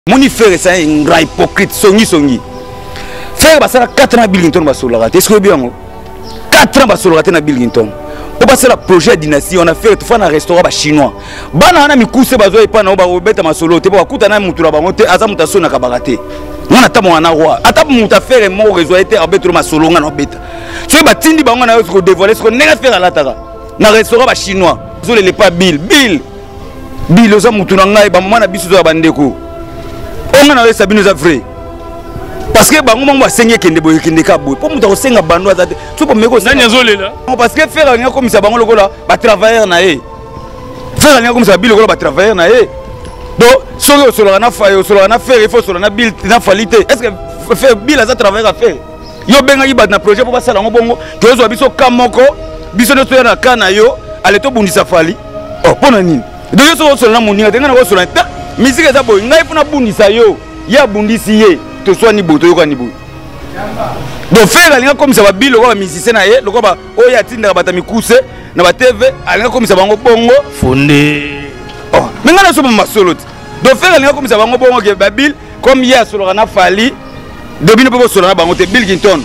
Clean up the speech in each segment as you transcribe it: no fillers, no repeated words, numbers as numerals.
Moni frère c'est un grand hypocrite songi. Frère basala 4 ans Bill Clinton basolo raté. Est-ce que bien 4 ans basolo raté na Bill Clinton. On passe la projet dynastie, on a fait tout un restaurant chinois. Bana na mikuse bazo e pa na ba beta masolo te ba kuta na mutu la bango te aza mutaso na kabarate. On ata mo na roi. Ata muta faire mo réseau été arbetro masolo nga na beta. Tu ba tindi bango na ko dévoiler ce qu'on nega faire la tara. Na restaurant chinois. Zo le pas Bill oza mutu na ngai ba mama na biso zo bandeko. On a eu Sabine Zafré. Parce que bango mangwa sengi kende boye kende ka boye. Pour muta ko senga bando azate. Tu peux me ko nani azole là. Parce que faire rien comme ça bango lokola ba travailleur na e. Faire rien comme ça Bill lokola ba travailleur na e. Donc solo na fayo solo na faire il faut solo na Bill na falite. Est-ce que faire Bill aza travailleur à faire? Yo benga yi ba na projet pour passer la bongo. Que zo biso kamoko biso no to na kana yo ale to bundisa fali. Oh pona nini? Donc yo solo na moninga tenga na ko solo na musique eza boy ngai pona bundisa yo ya bundisi ye to soit ni boto yo ka ni boy. Donc faire alinga comme ça ba Bill ko ba musicien na ye loko ba oyo atinda ba tamikuse na ba TV alinga comme ça bango bongo fondé. Oh menga na so ba masolo. Donc faire alinga comme ça bango bongo ke ba Bill comme ya solo na fali depuis ne peut pas solo na bango te Bill Clinton.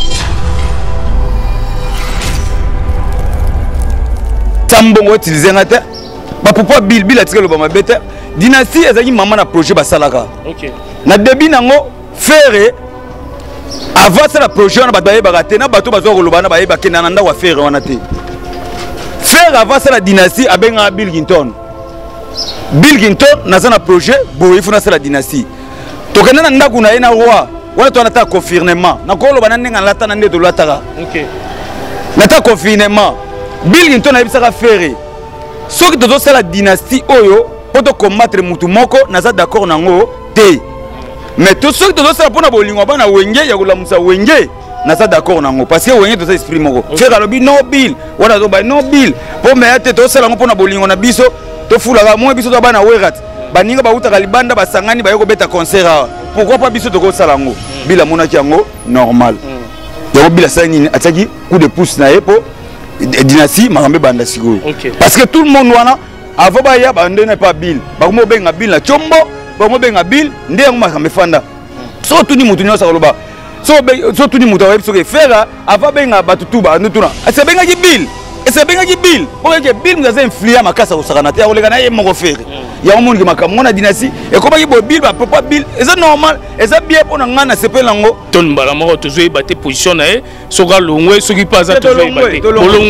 Tambongo utiliser ngata ba pourquoi Bill a le bête dynastie ezaki maman na projet basalaka. OK. Na début nango faire avant ça la projet na bato ba te na bato bazo koloba na ba yeba kena na ndako faire wana te. Faire avant ça la dynastie abenga Bill Clinton. Bill Clinton na za na projet bo il faut na ça la dynastie. To kana na ndako na ina roi wana to na ta confirmement na koloba na ndenga lata na ndeto lataka. OK. Na ta confirmement Bill Clinton a bisaka faire ceux qui doivent faire la dynastie oyo pour te combattre mutu moko naza d'accord nango te mais tous ceux qui doivent faire pour na bolingo bana wenge ya kulamusa wenge naza d'accord nango parce que wenge doit exprimer moko faire alobi no Bill wana zo ba no Bill pour me ate to sala ngo pour na bolingo na biso to fula ga mo biso to bana werat baninga ba uta kalibanda basangani ba yoko beta concert pourquoi pas biso to ko sala ngo Bill amona kiango normal yo Bill asani ataki coup de pouce na epo dynastie marambe banda siko parce que tout le monde wana avant ba ya bande n'est pas Bill ba mo benga Bill na chombo ba mo benga Bill ndengo makambe fanda so tuni mutu nyosa koloba so tuni mutu wa biso ke fera avant benga batutuba ndutuna ase benga ki Bill ese benga ki Bill pour que Bill ngaza influer makasa osakana te akoleka na ye moko fere ya omuntu ki makambo na dynastie e ko ba ki bo Bill ba papa Bill eza normal eza bien pour ngana sepela ngo ton mbala moko tozo ebate position na e soka longwe soki pas za tozo ebate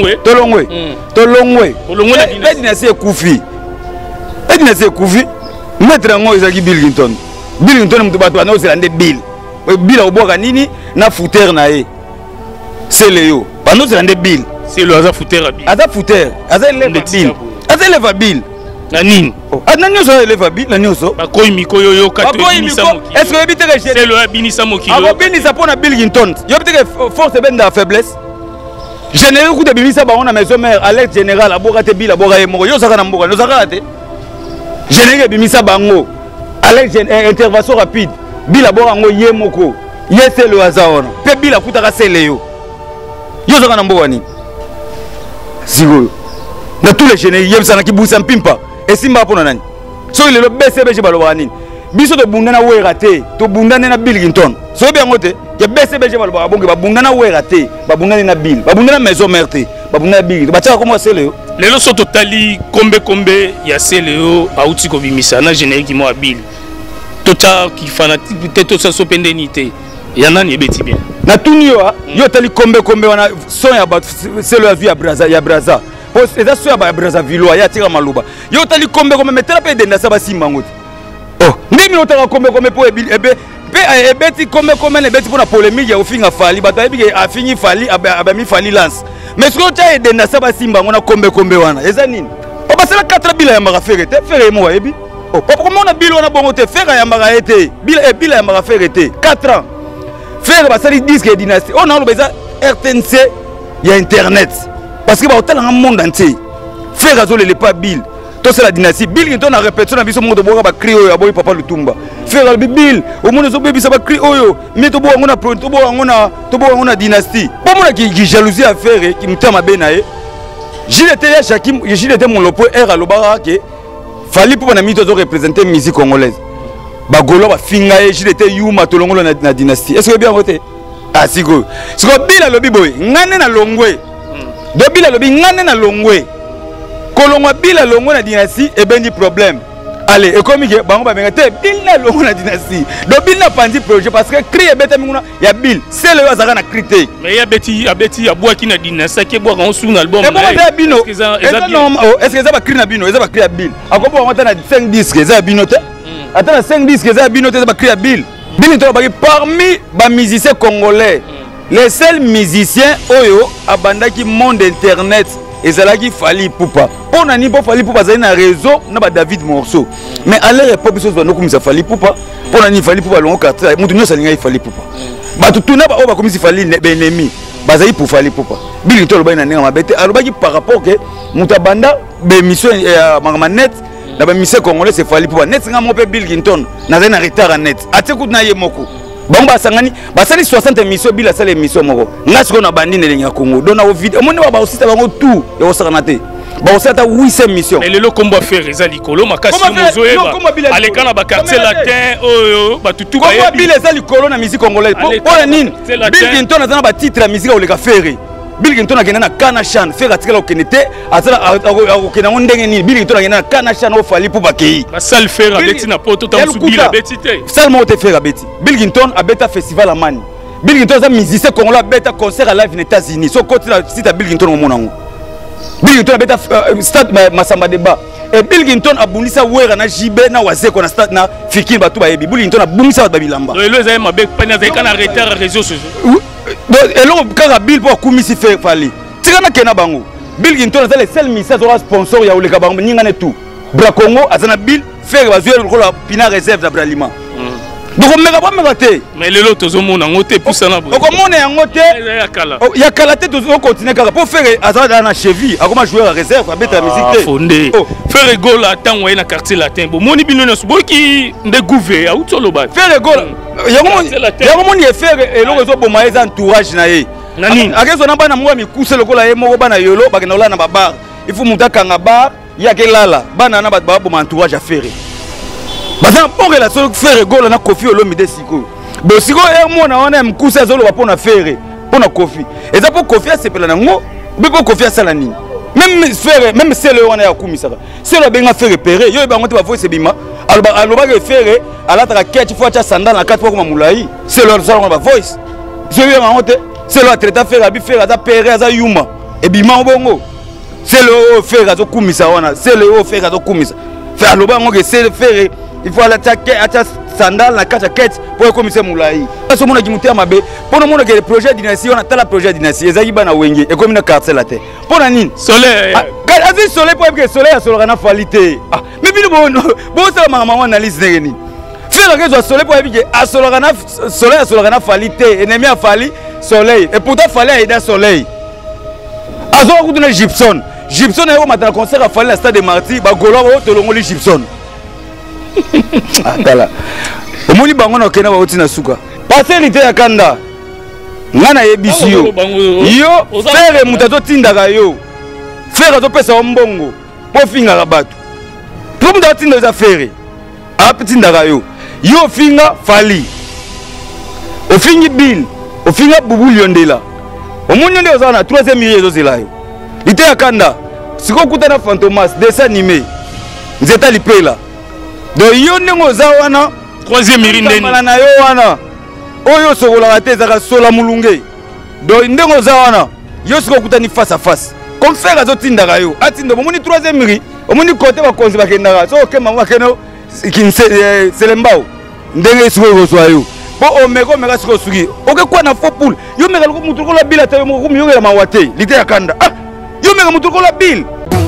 tolongwe la dynastie ekufi la dynastie ekufi maître ngo eza ki Bill Clinton mutu bato na ozela nde Bill oboka nini na fouteur na e c'est Léo bano ozela nde Bill c'est le hasard fouteur à Bill aza fouteur aza eleva Bill na nini nani so eleva Bill nani so bakoyi mikoyo yo katebinisa mokili est-ce que ebite que c'est le abinisa mokili abo binisa pona Bill Clinton yo ebite que force benda faiblesse général ku de binisa ba on a maison mère alerte général aboka te Bill aboka ye moko yo saka na mboka no saka te général binisa bango alerte intervention rapide Bill aboka ngo ye moko ye c'est le hasard pe Bill akutaka sele yo saka na mboka ni ziko na tous les généraux yebisana ki busa mpimpa esimba pona nani so ile lo BCBG baloba nini biso to bundana wera te to bundana na Bill Clinton so bien ngote ke BCBG baloba bonge ba bundana wera te ba bundana na Bill ba bundana maison mère te ba bundana Bill ba tsa comment c'est le lelo so totali kombe ya seleo auti ko bimisa na générique ki mo Bill tota ki fanatique te to sa so pendenité ya nani ebeti bien na tunio yo tali kombe wana son ya ba c'est le vie ya Braza c'est ça sur ya Braza Villois ya tira maluba yo tali kombe metela pe denda sa basimba ngoti oh ndimi otaka kombe po ebeti kombe le beti pona polémique ya ofinga fali bato ebike afingi fali abami fali lance mais ce que tu as denda sa basimba ngona kombe wana eza nini papa c'est la 4 bila ya maka fere te fere mo ebi oh papa comment on a bilo na bongo te fere ya maka ete bila ya maka fere te 4 ans faire basali disque dynastie on a le besoin RTNC il y a internet parce que ba hôtel dans le monde entier faire azole le pas Bill to c'est la dynastie Bill Clinton a répété na biso moto boka ba cri oyo aboyi papa Lutumba faire le Bill au monde zo bebisa ba cri oyo mais to boka ngona dynastie pour moi qui jalousie à faire qui mutama benae Gilles était mon lopo era lobara que fallait pour na mito zo représenter musique congolaise bagolo bafinga ye jilete yuma tolongolo na dynastie est-ce que bien côté ah siko bila lobi boy ngane na longwe do bila lobi ngane na longwe kolongwa bila longwe na dynastie e bendi problème allez et comme que bango ba mengate bila longwe na dynastie do bila pandi projet parce que créer beta minguna ya bil c'est le azaka na crité mais ya beti ya bois qui na dynastie qui bois on sous album et bon ba bino est-ce que ça va créer na bino ça va créer bil akobo on na 5 disques ça bino te attends 5 disques ça bino te ça va créer bil parmi les musiciens congolais, les seuls musiciens oyo abandaki monde internet et zalaki Fally Ipupa. Pour nani pour Fally Ipupa zali na réseau na ba David Morceau. Mais à leur époque biso bano komisa Fally Ipupa, pour nani Fally Ipupa longo quartier, mutu nyo salinga Fally Ipupa. Ba tutuna ba o ba komisi Fally ennemi. Bazali pour Fally Ipupa. Bili to loba na ninga mabete, alobaki par rapport que muta banda be mission mangama net. La mission congolais c'est Fally Ipupa. Net nga mo pe Bill Clinton na zana retard net. Ateku na ye moko. Bon ba sangani ba sali 60 émissions bila sali émission moko. Ngasiko na bandi nelenga Congo. Dona au vide. Omone ba aussi ta bango tout et au sanate. Ba aussi ta 8 émissions. Mais le combat faire eza likolo makasi mozoe ba. Aleka na ba quartier latin oyo ba tutu ba. Combat bila eza likolo na musique congolaise. Pour nini? Bill Clinton na ba titre la musique oleka faire. Bill Clinton a gagné na Kanachan, fait ratiquer au Kenete, à Okena ndenge ni Bill Clinton a gagné na Kanachan au Fally Ipupa kei. Ba sal faire abeti na poto tam subi la betité. Seulement te faire abeti. Bill Clinton a beta festival à Mani. Bill Clinton a musicien congolais beta concert à live aux États-Unis. So côté la site à Bill Clinton au monango. Bill Clinton a beta stade Masamba Deba. Et Bill Clinton a bundisa wera na JB na wazeko na stade na Fikir batu ba yebi. Bill Clinton a bundisa babilamba. Le ezay mabek pana zay kana arrêter réseaux sociaux. Et là, quand Bill pour Koumisi fait Fally, tu sais que Bango, Bill Clinton est le seul ministère sponsor ya Oleka Bango, n'y en a tout. Bracongo, Azana Bill fait le pina réserve d'Abralima. Donc on ne va pas me rater. Mais le lot au monde en côté pour ça là. Donc on est en côté. Il y a qu'à la tête au continent pour faire Azana na cheville, à comment jouer à réserve, à mettre la musique. Fondé. Faire rigole à temps ouais na quartier latin. Bon, moni bino na subo qui de gouver à outo lo ba. Faire rigole. Il y a mon y faire et le réseau pour maïs entourage naé. Nani. À quel moment na moi mi couche le cola et mo bana yolo, ba na na bar. Il faut monter kanga bar, il y a quel là, bana na ba pour entourage à faire. Baza bon relation faire gol na Kofi Olomide siko. Bo siko e mo na wana mkusa zolo ba pona faire pona Kofi. Et ça pour Kofi a sepela na ngo, biko Kofi a sala nini. Même faire même c'est le wana ya kumisaka. C'est le benga faire repérer, yo ba ngote ba voice bima. Aloba ke faire ala ta ketch fois cha sandal na 4 fois comme mulai. C'est le salon ba voice. Je viens en honte, c'est le traiter faire abi faire za pere za yuma. Et bima bongo. C'est le faire za kumisa wana, c'est le faire za kumisa. Faire aloba ngo ke c'est le faire il faut aller attaquer sandal na kacha quête pour commissaire moulai parce que mon qui monter mabe pour le monde que le projet dynastie on a tel projet dynastie ezaki bana wenge et comme na quartier la terre pour na nini soleil azi soleil pour que soleil a soleil na qualité ah mais bino bon ça maman analyse nini faire que soit soleil pour que a soleil na qualité ennemi a falli soleil et pourtant fallait aider soleil azo ko na Gibson est au matin concert a fallu la stade de Marty ba golo to longoli Gibson. Atala. Omoni bango na okena ba otina suka. Passerité ya kanda. Ngana yebisi yo. Yo faire mutato tindaka yo. Faire to pesa mbongo. Po finga ka bato. Po mutato tinda za faire. Api tindaka yo. Yo finga Fally. Ofingi Bill. Ofinga Bubu Liondela. Omoni nde ozana na 3e milieu zozela yo. Ite ya kanda. Siko kutana Fantomas dessin animé. Nzeta lipela. Do yo ndenge za wana 3e mirinde na yo wana oyo sokola te zaka sola mulunge do ndenge za wana yo siko kutani face à face comme faire azotindaka yo atinda bomoni 3e miri omoni côté ba konzi bakendaka so okema bakeno kinse selembao ndenge siko kozwa yo po omeka siko suki oke kwa na faux poule yo meka ko mutu ko la bila ta yo mo yo ngela mawate lite yakanda ah yo meka mutu ko la bil.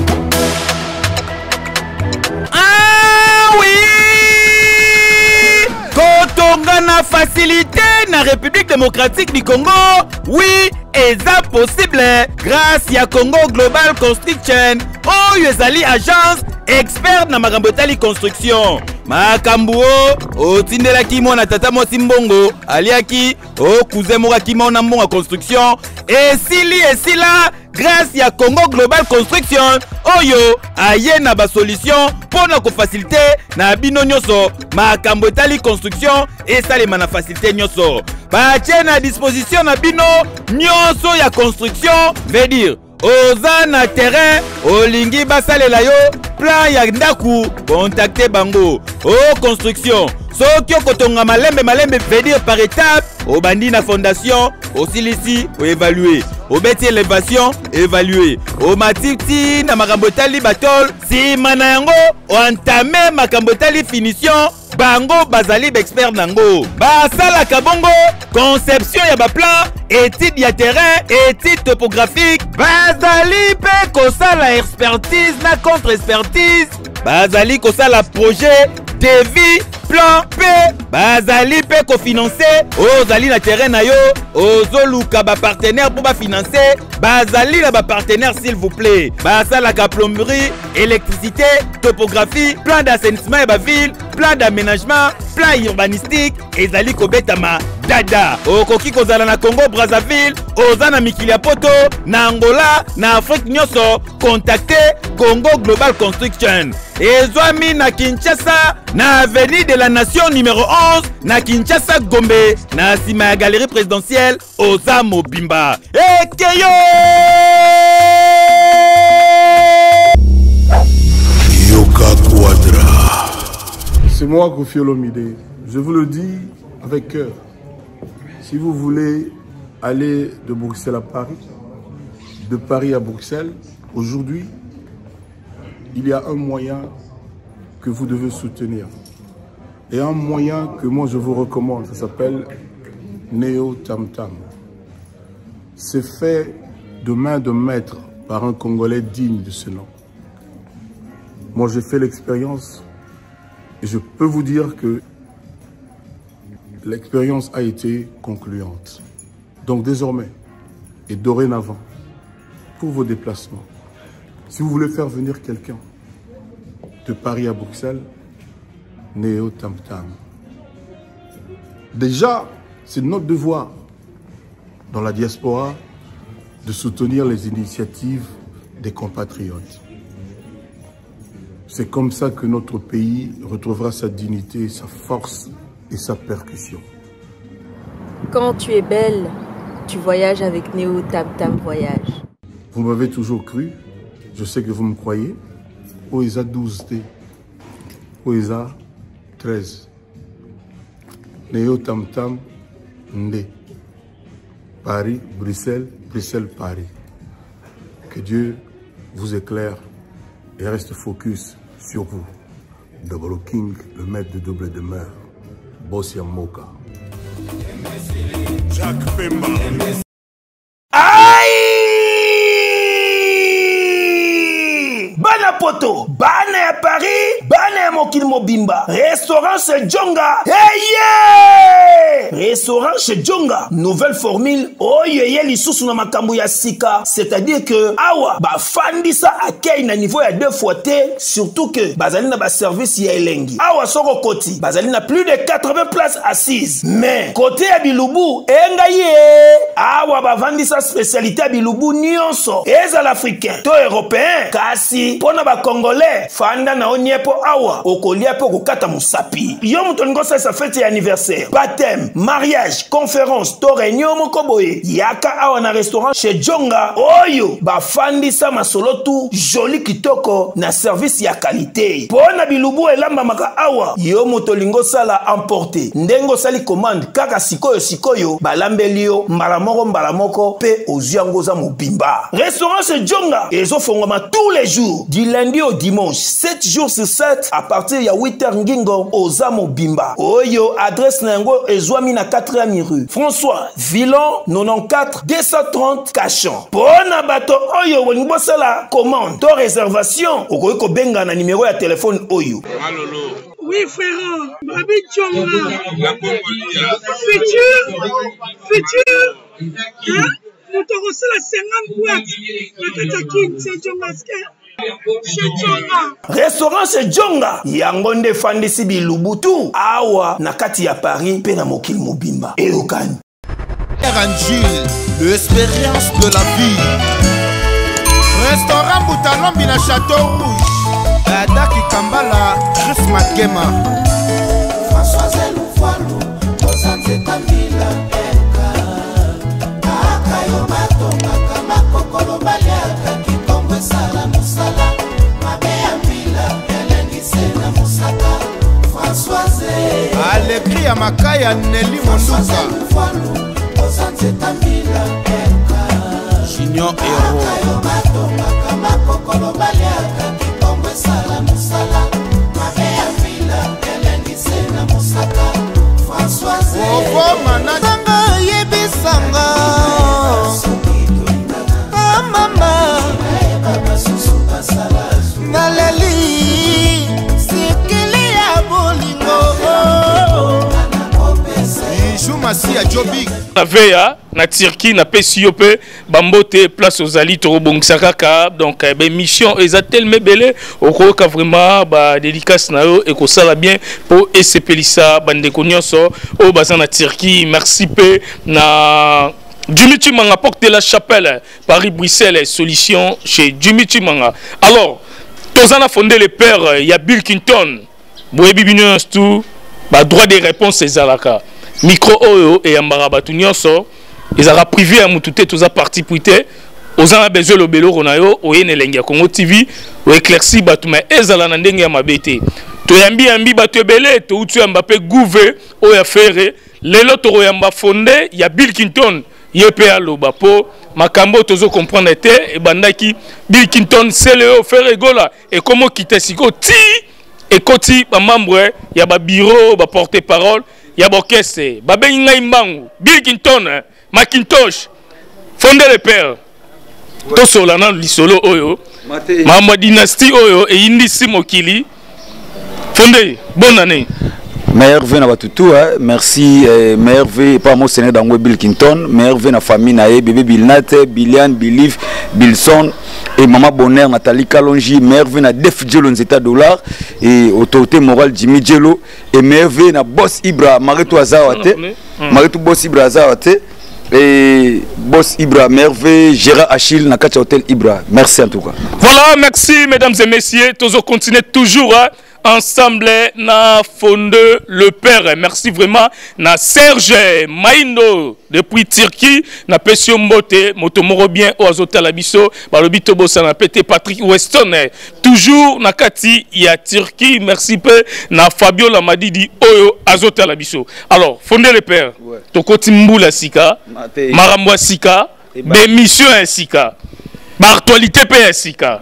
Kotongana facilité na République démocratique du Congo. Oui, et ça possible grâce à Congo Global Construction. Oh, ezali agence expert na magambotali construction. Makambuo otindela kimo na tata mosi mbongo aliaki o cousin mora kimo na mbongo construction et sili et sila grâce ya Congo Global Construction oyo aye na ba solution pona ko facilité na bino nyonso makambo etali construction esalema na facilité nyonso batie na disposition na bino nyonso ya construction veut dire oza na terrain olingi basalela yo plan ya ndaku contacter bango o construction soki okotonga malembe veut dire par étape obandi na fondation osilisi oévaluer obeti élévation évaluer omatiti na makambo etali batol sima na yango oentame makambo etali finition bango bazali expert nango basalaka bongo conception ya baplan étude ya terrain étude topographique bazali pe kosala expertise na contre expertise bazali kosala projet devis plan P bazali pe kofinancer ozali na terrain na yo ozoluka ba partenaire pour ba financer bazali na ba partenaire s'il vous plaît basalaka plomberie électricité topographie plan d'assainissement et ba ville plan d'aménagement plan urbanistique ezali kobetama dada okoki kozala na Congo Brazzaville oza na mikili ya poto na Angola na Afrique nyonso contacter Congo Global Construction ezwami na Kinshasa na avenue de la Nation numéro 11 na Kinshasa Gombe na sima ya galerie présidentielle oza mobimba ekeyo Yoka Quadra. C'est moi Koffi Olomide. Je vous le dis avec cœur. Si vous voulez aller de Bruxelles à Paris, de Paris à Bruxelles, aujourd'hui, il y a un moyen que vous devez soutenir. Et un moyen que moi je vous recommande, ça s'appelle Neo Tam Tam. C'est fait de main de maître par un Congolais digne de ce nom. Moi j'ai fait l'expérience et je peux vous dire que l'expérience a été concluante. Donc désormais et dorénavant, pour vos déplacements, si vous voulez faire venir quelqu'un de Paris à Bruxelles, Neo Tam Tam. Déjà, c'est notre devoir dans la diaspora de soutenir les initiatives des compatriotes. C'est comme ça que notre pays retrouvera sa dignité, sa force et sa percussion. Quand tu es belle, tu voyages avec Neo Tam Tam Voyage. Vous m'avez toujours cru, je sais que vous me croyez. OESA 12T, OESA 13, Neo Tam Tam Ndé, Paris, Bruxelles, Bruxelles, Paris. Que Dieu vous éclaire et reste focus sur vous. Double King, le maître de double demeure, Boss Yamoka. Jacques Pemba. Bana poto, bana ya Paris, bana ya mokili mobimba. Restaurant chez Djonga. Hey yeah! Restaurant chez Djonga. Nouvelle formule. Oye ye lisusu na makambo ya sika. C'est-à-dire que awa ba fandisa akei na niveau ya 2 fois T. Surtout que bazali na ba service ya elengi. Awa soko koti. Bazali na plus de 80 places assises. Mais côté ya Bilubu enga ye. Awa ba vandisa spécialité ya Bilubu nyonso. Eza l'africain, to européen. Kasi pona ba congolais fanda na oniepo awa okolia po kokata musapi yo muto ngosa sa fête ya anniversaire baptême mariage conférence to réunion moko boye yaka awa na restaurant chez Djonga oyo ba fandisa masolo tu joli kitoko na service ya qualité pona Bilubu elamba maka awa yo muto lingosa la emporter ndengo sali commande kaka sikoyo balambeli yo mbala moko pe oziango za mobimba restaurant chez Djonga ezo fongoma tous les jours du lundi au dimanche 7 jours sur 7 à partir ya 8h ngingo ozamo bimba oyo adresse nango ezwami na 4e rue François Villon 94 230 Cachan pona bato oyo bonibosala commande to réservation okoki kobenga na numéro ya téléphone oyo. Oui frère, Babi Djonga futur hein? Nous t'aurons la 50 boîtes c'est Djonga. Restaurant chez Djonga yangonde fandisi Bilubutu awa na kati ya Paris pe na mokili mobimba Eokani Angile, l'expérience de la vie. Restaurant Boutalombi na Château Rouge. Daki Kambala, Chris Makema. Françoise Louvoilou, Osanze Tambila, Eka. Akayo Matonga, Kamakokolo Baliaka, Kikombe Sala Musala, Mabea Mila, Hélène Sena Musaka, Françoise. Alekri ya Makaya Nelly Monduka. Osanze Tambila, Eka. Junior Hero. Akayo Matonga, Kamakokolo Baliaka, Kikombe Sala Musala, Mabea Mila, Hélène Sena Musaka, Françoise. Ovo Manatanga Yebisanga. Ah mama. Naleli. Sikili ya bolingo. Bijou Masia Jobi. Na veya na Turquie na PCOP bambote place aux ali to bongsaka donc ben mission eza tellement belle au ka vraiment ba dédicace na yo et ko sala bien pour esepelisa bande konyoso o baza na Turquie merci pe na Dimitri Manga porte la chapelle Paris Bruxelles solution chez Dimitri Manga. Alors tozana fondé le père ya Bill Clinton boyebi bino tout ba droit de réponse ezalaka micro oyo et yambara batu nyonso ezara privé à mutute toza parti puité ozana besoin le belo ronayo oyene lengia Congo TV o éclairci batu mais ezala na ndenge ya mabete to yambi batu ebele to utu Mbappé gouver o ya faire lelo to yamba fondé ya Bill Clinton yepe aloba po makambo tozo comprendre te e bandaki Bill Clinton c'est le faire gola et comment quitter siko ti et koti ba membre ya ba bureau ba porte-parole ya bokese babengi ngai mbangu Bill Clinton Macintosh fondé le père to solana lisolo oyo mama dynastie oyo e indisi mokili fondé bonne année meilleur vœu na batutu merci meilleur vœu pas mo séné dans Bill Clinton meilleur vœu na famille na bébé Bilnate Bilian Bilif Bilson et maman Bonheur Nathalie Kalonji meilleur vœu na Def Jello Nzeta dollar et autorité morale Jimmy Jello et meilleur vœu na boss Ibra Maritou Azawate Maritou boss Ibra Azawate et boss Ibra meilleur vœu Gérard Achille na Kacha Hotel Ibra merci en tout cas. Voilà, merci mesdames et messieurs, tous continuer toujours ensemble na fonde le père. Merci vraiment na Serge Maindo depuis Turquie na Pesio Mbote motomoro bien au Azota Labiso balobito bossa na pété Patrick Weston toujours na kati ya Turquie. Merci peu na Fabio Lamadidi oyo Azota Labiso. Alors fonde le père tokoti mbula sika marambwa sika bémission sika ba actualité pe sika.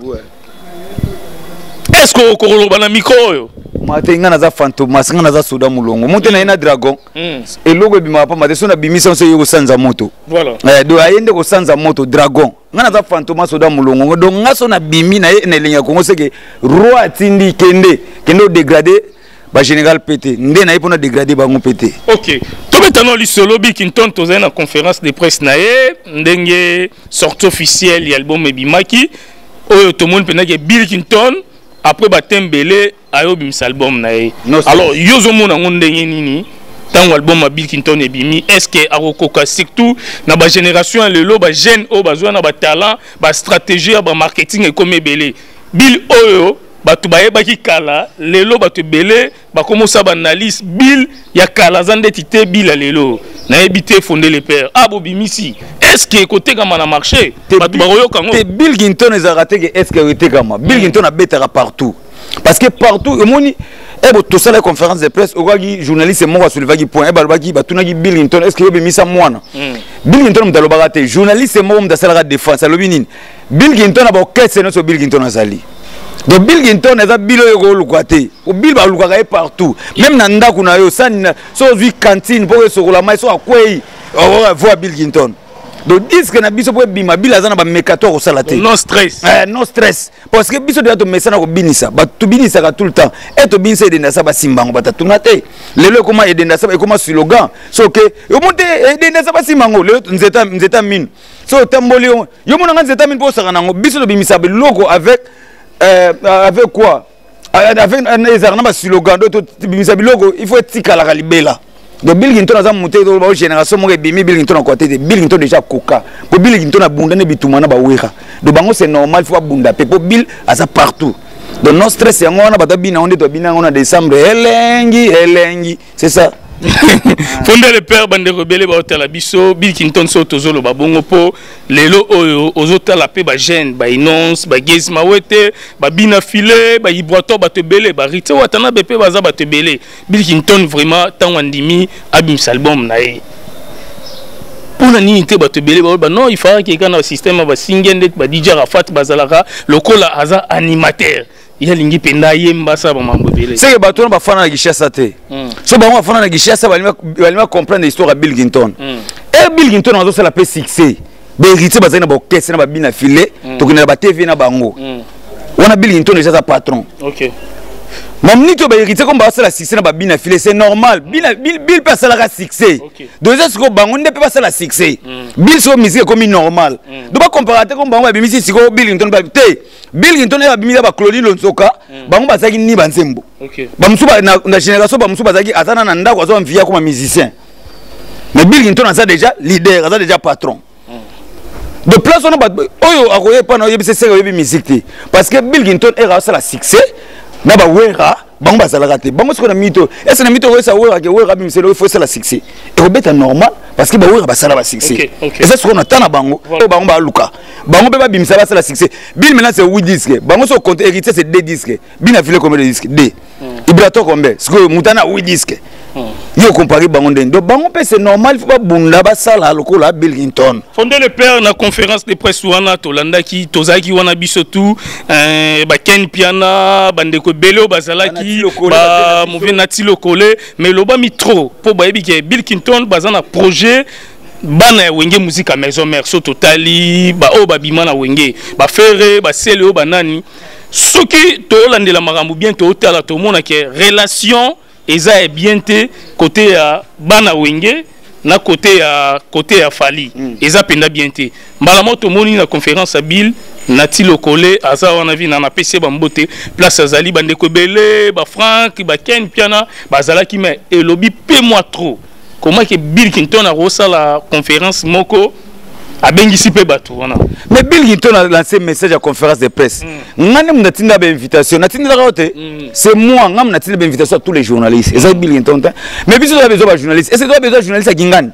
Est-ce que vous avez un micro? Je suis un fantôme, je suis un soda moulongo. Je suis un dragon. Et logo bima pa mate sona bimisa so yo sanza moto. Voilà. Do ayende ko sanza moto dragon. Ngana za fantôme soda moulongo. Donc ngaso na bimi na ye na linga Kongo seke roi atindi kende dégrader ba général pété. Ndé na ipona dégrader ba ngon pété. OK. To maintenant li solo Bill Clinton to na conférence de presse na ye ndenge sortie officielle y album Ebimaki. Oyo to monde pena ke Bill Clinton après batembele ayo bimisa album na ye. Alors yozo mona ndenge nini tant album Bill Clinton ebimi est-ce que akokoka surtout na ba génération lelo ba jeune o bazwa na ba talent ba stratégie ba marketing et comme belé Bill oyo batu bayebaki kala lelo batu belé ba commencer ba analyse Bill ya kala zande tité Bill lelo na ebité fondé les pères abo bimisi est-ce que côté comme na marché batu baroyo kango Bill Clinton est raté que est-ce que était comme Bill Clinton a bétera partout parce que partout le monde et tout ça la conférence de presse au journaliste moi sur le vagi point et balbaki batunaki Bill Clinton est-ce que yo bimisa mwana Bill Clinton mdalobagate journaliste moi mdasala défense alobini Bill Clinton a ba kesse no so Bill Clinton azali. Donc Bill Clinton est un bilo ego lukwate. Au Bill ba lukaka partout. Même na ndaku na yo san so wi cantine pour so la mai so akwei. On voit Bill Clinton. Donc disque na biso pour bima Bill azana ba mekato ko salate. Non stress. Non stress. Parce que biso de to mesana ko binisa. Ba to binisa ka tout le temps. Et to binisa de na sa ba simbango ba tunate. Lelo comment et de na sa ba comment slogan. So que yo monte de na sa ba simbango le nzeta mine. So tamboli yo mona nzeta mine pour sa nango biso de bimisa be logo avec avec quoi? Avec un slogan, il faut être tika la libella. donc Billington aza monté ba génération mo ebimi Billington na côté de Billington déjà coca pour Billington abunda ne bitumana ba wera donc bango c'est normal faut abunda pe pour Bill aza partout donc non stress yango wana batabina onde to bina ngona décembre elengi c'est ça. Fondé le père bande rebelle ba hôtel biso Billington so tozolo ba bongo po lelo oyo ozota la pe ba jeune ba inonce ba gezi mawete ba bina filé ba ibrato ba tebele ba rite watana bepe baza ba tebele Billington vraiment tant wandimi abim album na e pour la nini te ba tebele ba non il faudra que quand le système ba singende ba DJ Rafat bazalaka lokola aza animateur il lingi penda yemba sa ba mambo bele c'est que bato ba fana na gishasa te so ba mo fana na gishasa balima comprendre l'histoire de Billington et Billington azo c'est la pe succès be héritier bazana ba orchestre na ba bina filé to kina ba TV na bango wana Billington déjà sa patron. OK Mamni to ba héritier comme ba la succès na ba bina filé c'est normal Bill passe la succès deux ans ko bango ne peut pas la succès Bill so musique comme normal do ba comparer comme bango ba musique siko Billington ba te Billington ba bimisa ba Claudine Lonsoka bango bazaki ni banzembo ba musuba na génération ba musuba bazaki atana na ndako azo mvia comme musicien mais Billington a ça déjà leader a ça déjà patron de place on ba oyo akoye pa na yebise sero yebi musique parce que Billington era ça la succès na ba wera bango bazalaka te bango siko na mito est-ce na mito ko sa wera ke wera bimiselo il faut ça la succès et robeta normal parce que ba wera basala ba succès et ça siko na tana bango bango ba luka bango be ba bimisa ba la succès Bill maintenant c'est 8 disques bango so compte héritier c'est 2 disques bina filé combien de disques 2 ibrato combien siko mutana 8 disques yo comparer bango ndenge donc bango pe c'est normal il faut pas bunda ba sala lokola Billington fondé le père na conférence de presse wana tolanda ki tozaki wana biso tout ba Ken Piana bandeko belo bazalaki ba mouvé natilo kolé mais loba mitro po ba yebi ke Billington bazana projet bana wenge musique à maison mère so totali ba o ba bimana wenge ba ferre ba sele o banani soki to landela makambo bien to tala to mona ke relation eza bien te côté ya bana wenge na côté ya Fali eza penda bien te mbala moto moni na conférence à Bill natilo kolé aza wana vi na PC bambote place azali bandeko belé ba Frank ba Ken Piana bazalaki mais elobi pe moi trop comment que Billington a reçu la conférence moko a bengisi pe bato wana mais Billington a lancé message à conférence de presse ngane munatinda ba invitation natinda raote c'est moi ngam natinda ba invitation à tous les journalistes et ça Billington mais biso a besoin de journalistes et c'est toi besoin de journalistes à Gingani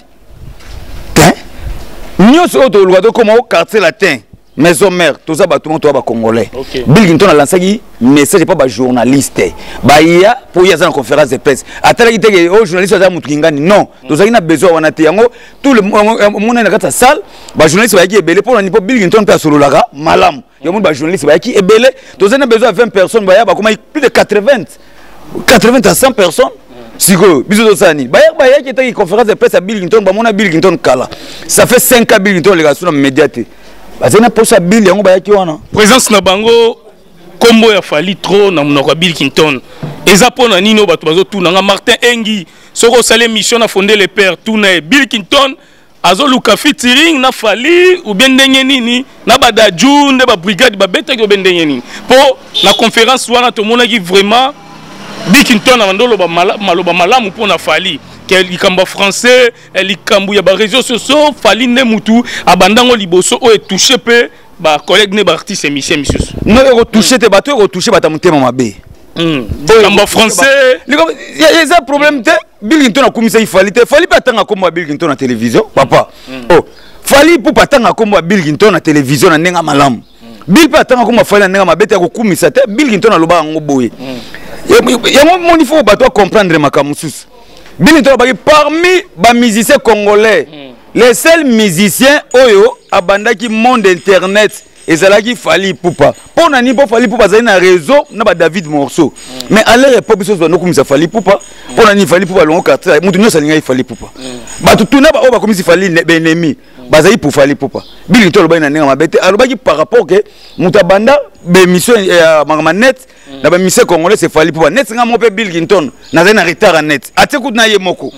nyoso auto lwado comme au quartier latin maison mère tout ça bato to ba congolais Billington a lancé message pas ba journaliste ba ya pour y avoir une conférence de presse atala ki te au journaliste za mutu Gingani non tout ça ina besoin wana te yango tout le monde na kata salle ba journaliste ba ki ebele pour ni po Billington pe solo laka malam yo monde ba journaliste ba ki ebele tout ça na besoin de 20 personnes ba ya ba comme plus de 80 à 100 personnes siko biso to sani ba ya ki te conférence de presse à Billington ba mona Billington kala ça fait 5 ans Billington les gars sur médiaté bazena posa Bill yango ba ya ki wana présence na bango kombo ya Fali trop na monoko Billington eza pona nino bato bazo tuna nga Martin Engi soko salé mission na fondé les pères tuna Billington azo luka featuring na Fali ou bien ndenge nini na badaju nde ba brigade ba beta ko ndenge nini po na conférence wana to monaki vraiment Billington na ndolo ba maloba malamu pona Fali quel kamba français el kambu ya ba réseaux sociaux Fali ne mutu abandango liboso o e touché pe ba collègue ne ba artiste émission misusu no eko toucher te bato eko toucher bata mutema mabe kamba français il y a un problème te Billington a commis ça il fallait pas tanga comme Billington na télévision papa oh Fali pour pas tanga comme Billington na télévision na nenga malam Bill pas tanga comme Fali na nenga mabete ko kumisa te Billington na loba ngo boye ya mon il faut bato comprendre makamususu Billington parmi ba musiciens congolais les seuls musiciens oyo abandaki monde internet ezalaki Fali Ipupa pona ni po Fali Ipupa zali na réseau na ba David Morceau mais à leur époque biso ba no komisa Fali Ipupa pona ni Fali Ipupa longo quartier mutu nyo salinga Fali Ipupa ba tutuna ba o ba komisi Fali ennemi bazali pour Fali Ipupa Billington lo ba na nenga mabete alobaki par rapport que muta banda be mission ya net na ba mission congolais c'est Fali Ipupa net nga mo pe Billington na zali na retard net ateku na ye moko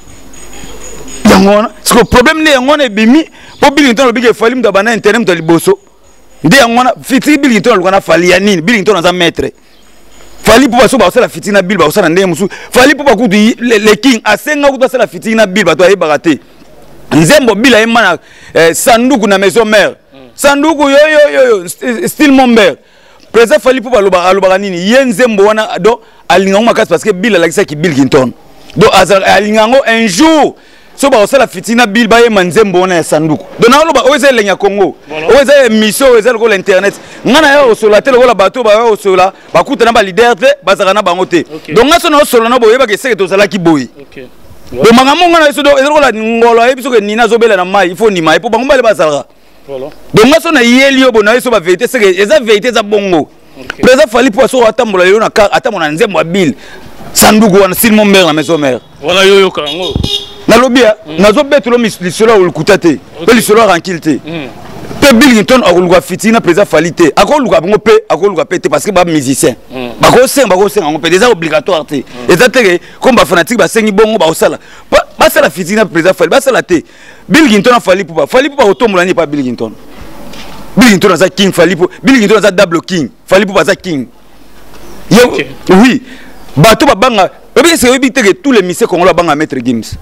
yangona c'est le problème ne yangona bimi po Billington lo bige Fali muta bana internet muta liboso nde yangona fiti Billington lo kana Fali ya nini Billington aza maître fali pour baso basala fitina bill basala ndenge musu fali pour bakutu le king asenga kutu basala fitina bill bato aye barate nzembo bila emana sanduku na maison mère sanduku yo style mon mère président fali pour baloba nini ye nzembo wana do alingango makasi parce que bill alakisa ki Bill Clinton do alingango un jour so basala fitina bill ba ye manzembo wana ya sanduku do na loba oza lenya Congo oza mission oza ko l'internet ngana yo sola tele ko la bateau ba yo sola bakuta na ba leader te bazaka na bango te donc ngaso na sola na boye ba ke seke to zala ki boye do mangamo ngana so do ezoko la ngolo e biso ke nina zo bela na mai il faut ni mai po bango ba le bazala voilà donc ngaso na yeli yo bona so ba vérité seke eza vérité za bongo président fali po so atambola yo na car atamona nzembo ya bill sanduku wana silmo mère na maison mère voilà yo kango na lobia nazo betolo mislisolo ulukuta te pe lisolo tranquille te pe Bill Clinton akoluka fitina président falité akoluka bango pe akoluka pe te parce que ba musicien bako senga ngo pe déjà obligatoire te ezateke comme ba fanatique ba sengi bongo ba osala ba sala fitina président fali ba sala te Bill Clinton fali pour otombola ni pas Bill Clinton aza king fali pour Bill Clinton aza double king fali pour aza king oui bato ba banga c'est que tous les messieurs congolais banga maître Gims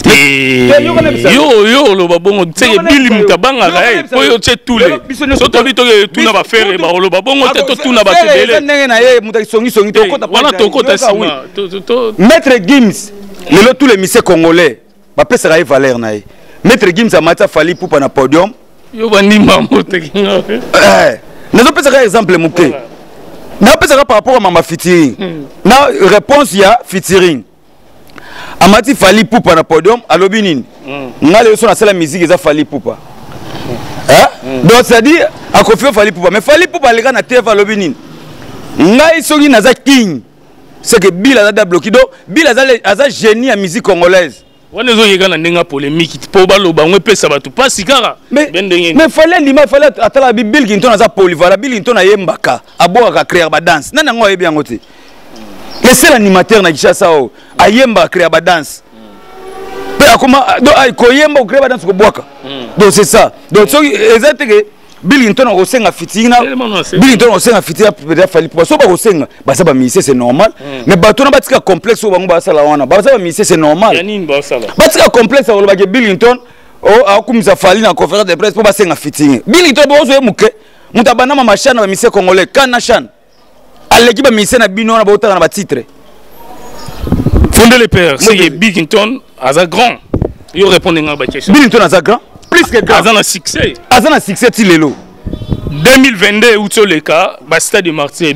yo lo babongo tseke Bill mutabanga ga po yo tse tous les soto bito ke tuna ba faire ba lo babongo te to tuna ba tebele ndenge na ye muta songi to kota wana to kota sima maître Gims lelo tous les messieurs congolais ba pesa ga valeur na ye maître Gims amata fali pupa na podium yo bani mambo te kinga nazo pesa ga exemple muke na pesa par rapport à mama featuring na réponse ya featuring amati fali pupa na podium alobi nini ngale so na sala musique eza fali pupa donc ça dit a confier fali pupa mais fali pupa le na TV alobi nini ngai soki naza king c'est que Bill a bloqué do Bill aza génie en musique congolaise wana zo yega na ndenga polémique po baloba ngwe pesa batu pasi kaka mais fallait lima fallait atala Bill Clinton aza polyvalent Bill Clinton ayembaka aboka créer ba danse nana ngo yebi yango te le seul animateur na Kishasa o ayemba créer ba danse pe akoma do ay koyemba créer ba danse ko boka donc c'est ça donc so exactement Bill Clinton ko senga fitina Bill Clinton ko senga fitina peut-être fallait pour so ba ko senga ba ça ba misi c'est normal mais bato na batika complexe o bango ba sala wana ba ça ba misi c'est normal yanini ba sala batika complexe o ba ke Bill Clinton o akumisa fali na conférence de presse pour ba senga fitina Bill Clinton bo zo emuke mutabana ma machana ba misi congolais kana chan aleki ba misi na bino na ba otaka na ba titre fondé les pères c'est Bill Clinton aza grand yo répondre nga ba question Bill Clinton aza grand plus que grand azana succès tilelo 2022 outo le cas ba stade de Martyr et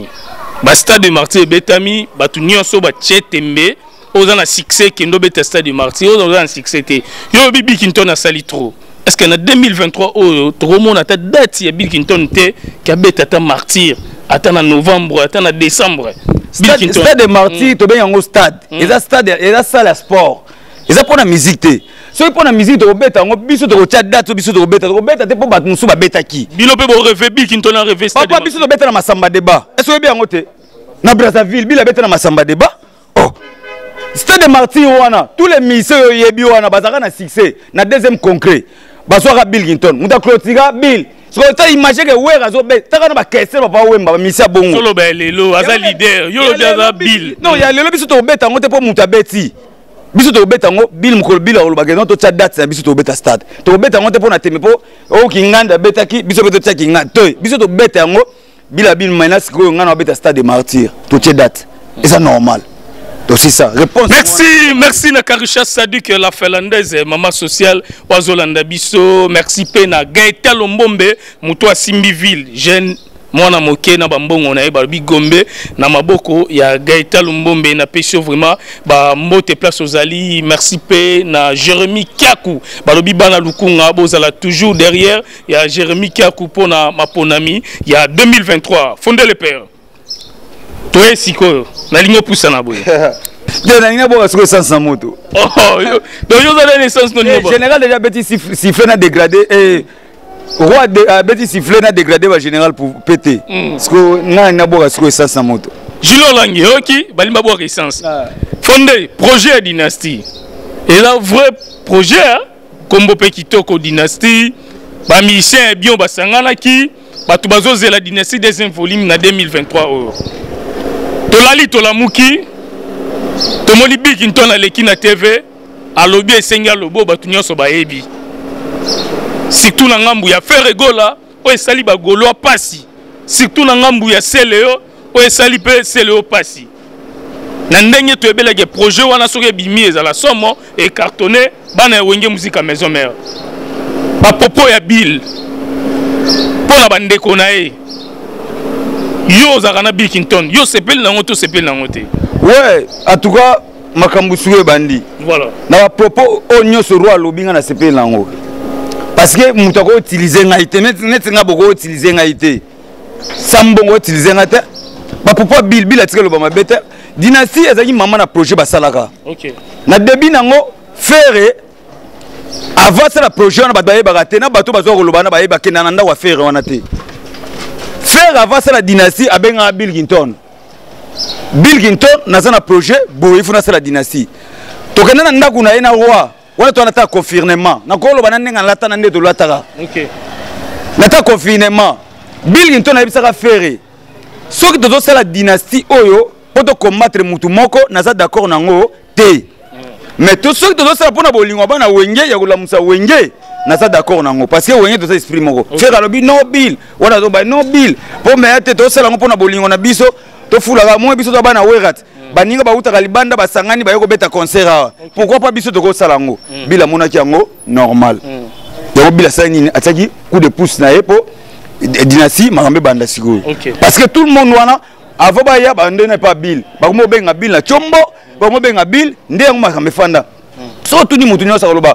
Betami batu nyonso ba chetembe ozana succès kendo beta stade de Martyr ozana succès te yo Bill Clinton a sali trop est-ce que en 2023 tout le monde a ta date ya Bill Clinton te ka beta ta Martyr ata na novembre ata na décembre stade de Martyr to ben yango stade eza stade eza salle sport eza pour la musique te so pour la musique to beta ngo biso to tia date biso to beta te po bat musu ba beta ki bilo pe bo rêver Bill Clinton a rêvé stade papa biso to beta na masamba débat est-ce que bien yango te na Brazzaville bila beta na masamba débat oh stade de Martyr wana tous les musiciens yebi wana bazaka na succès na deuxième concret baswaka Bill Clinton muta clotira Bill so ta imagine que wera zo be ta kana ba kese papa wemba ba misia bongo solo ba lelo aza leader yo lo Bill non ya lelo biso to beta ngo te po muta beti biso to beta ngo Bill mukolo Bill olo bageno to cha date biso to beta stade to beta ngo te po na teme po o kinganda beta ki biso beto cha kinganda to biso to beta ngo Bill minus ko ngana beta stade de Martyr to cha date et ça normal. Donc c'est ça. Réponse. Merci Nakarisha Sadik la finlandaise maman sociale Wazolanda Biso. Merci Pena Gaëtan Lombombe Muto Simbiville jeune mwana moke na bambongo na babi gombe na maboko ya Gaëtan Lombombe na pesio vraiment ba mbote place aux ali merci P na Jérémy Kiakou balobi bana lukunga bozala toujours derrière ya Jérémy Kiakou pona maponami ya 2023 fondé le père. Toi siko na lingo poussa na boye. Je n'ai pas de sens en moto. Oh, donc vous avez l'essence non niveau. Général déjà petit sifflet n'a dégradé et roi de petit sifflet n'a dégradé va général pour péter. Parce que n'a pas de sens en moto. Gilo Langi OK, balimba boire essence. Fondé projet dynastie. Et là vrai projet Kombo Pekitoko dynastie, ba musicien bien basangana ki batu bazozela dynastie deuxième volume na 2023. Tolali Tolamuki, Tomoli Bikinton à l'Ekina TV, à l'Obi et Senga Lobo, Batunyon Sobaebi. Surtout dans Ngambu, il y a fait Regola, ou Sali Bagolo Passi. Surtout dans Ngambu, il y a Céléo, ou Sali Pe Céléo Passi. Nandenge tu ebela ke projet wana soke bimi ezala somo et cartonné bana wenge musique à maison mère. Ba popo ya Bill. Pona bandeko na e. Yo zakana Bikinton, yo sepel na ngoto sepel na ngote. Ouais, en tout cas makambu suwe bandi. Voilà. Na ba popo onyo so roi lobinga na sepel na ngo. Parce que muta ko utiliser ngaité, net nga boko utiliser ngaité. Sambongo utiliser ngata. Ba popo Bill atika lo ba mabeta. Dynastie ezaki maman na projet basalaka. OK. Na début nango faire avant ça la projet on ba baraté na bato bazo ko lobana ba yeba kenana nda wa faire wana te. Faire avant ça la dynastie abenga Bill Clinton. Bill Clinton na ça na projet bo il faut na ça la dynastie. To kenana nda kuna ena roi. Wana to nata confirmement. Na ko lobana ndenga lata na ndeto lataka. OK. Nata confirmement. Bill Clinton a bisa faire. Soki to ça la dynastie oyo pour combattre mutu moko naza d'accord nango te. Mais tout ce que tu dois faire pour na bolingo bana wenge ya kulamusa wenge naza d'accord nango parce que wenge to ça esprit moko. Faire alobi no bill, wana to ba no bill. Pour me ate to sala ngo pour na bolingo na biso to fulaka mo biso to bana werat. Baninga ba uta kalibanda basangani ba yoko beta concert. Pourquoi pas biso to ko sala ngo? Bila mona ki yango normal. Yo bila sa nini ataki coup de pouce na epo dynastie makambe banda siko. Parce que tout le monde wana avant baya bande n'est pas Bill bakomo benga Bill na chombo bakomo benga Bill ndengo makambe fanda so tuni mutu nyosa koloba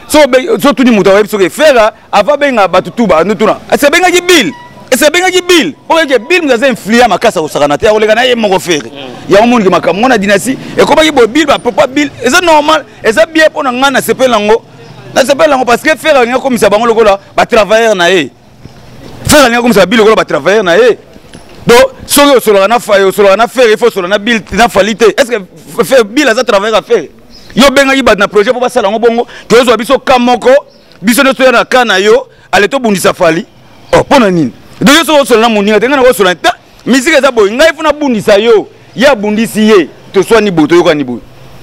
so tuni mutu wa biso ke fera avant benga batutuba ndutuna ese benga ki Bill ese benga ki Bill pour que Bill muza influer makasa osakana te akolega na ye moko fere ya omuntu makambo na dynastie e ko ba ki bo Bill ba papa Bill eza normal eza bien pour na ngana sepelango parce que fera nga komisa bango lokola ba travailleur na ye fera nga komisa Bill lokola ba travailleur na ye. Donc, si on a fait, il faut que on a Bill na qualité. Est-ce que faire Bill a travaillé à faire? Yo benga yi na projet pour passer lango bongo. Que zo biso kamoko, biso no soya na kana yo, ale to bundisa fali. Oh, pona nini? Donc yo so na muninga tenga na so na ta. Musique za boy, ngai funa bundisa yo. Ya bundisi ye, to so ni boto yo ka ni boy.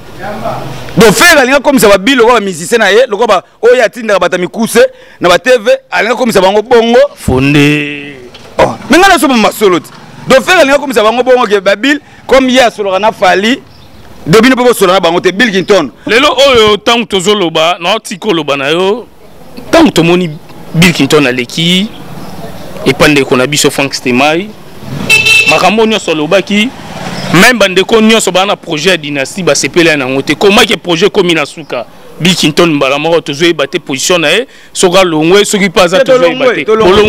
Donc faire alinga comme ça ba Bill ko ba musicien na ye, loko ba oya tinda ba tamikuse na ba TV, alinga comme ça bango bongo. Fondé. Oh, mais on a somme masolo. Donc faire les comme ça va bon que Babil comme hier sur la fali depuis ne peut pas sur la banque Bill Clinton. Lelo oyo tant to zoloba na tiko loba na yo tant to moni Bill Clinton aleki et pande ko na biso Frank Stemai makambo nyoso loba ki même bande ko nyoso bana projet dynastie ba sepela na ngote comment que projet comme na suka Bill Clinton mbala moko to zoe baté position na e soka longwe soki pas za to zoe baté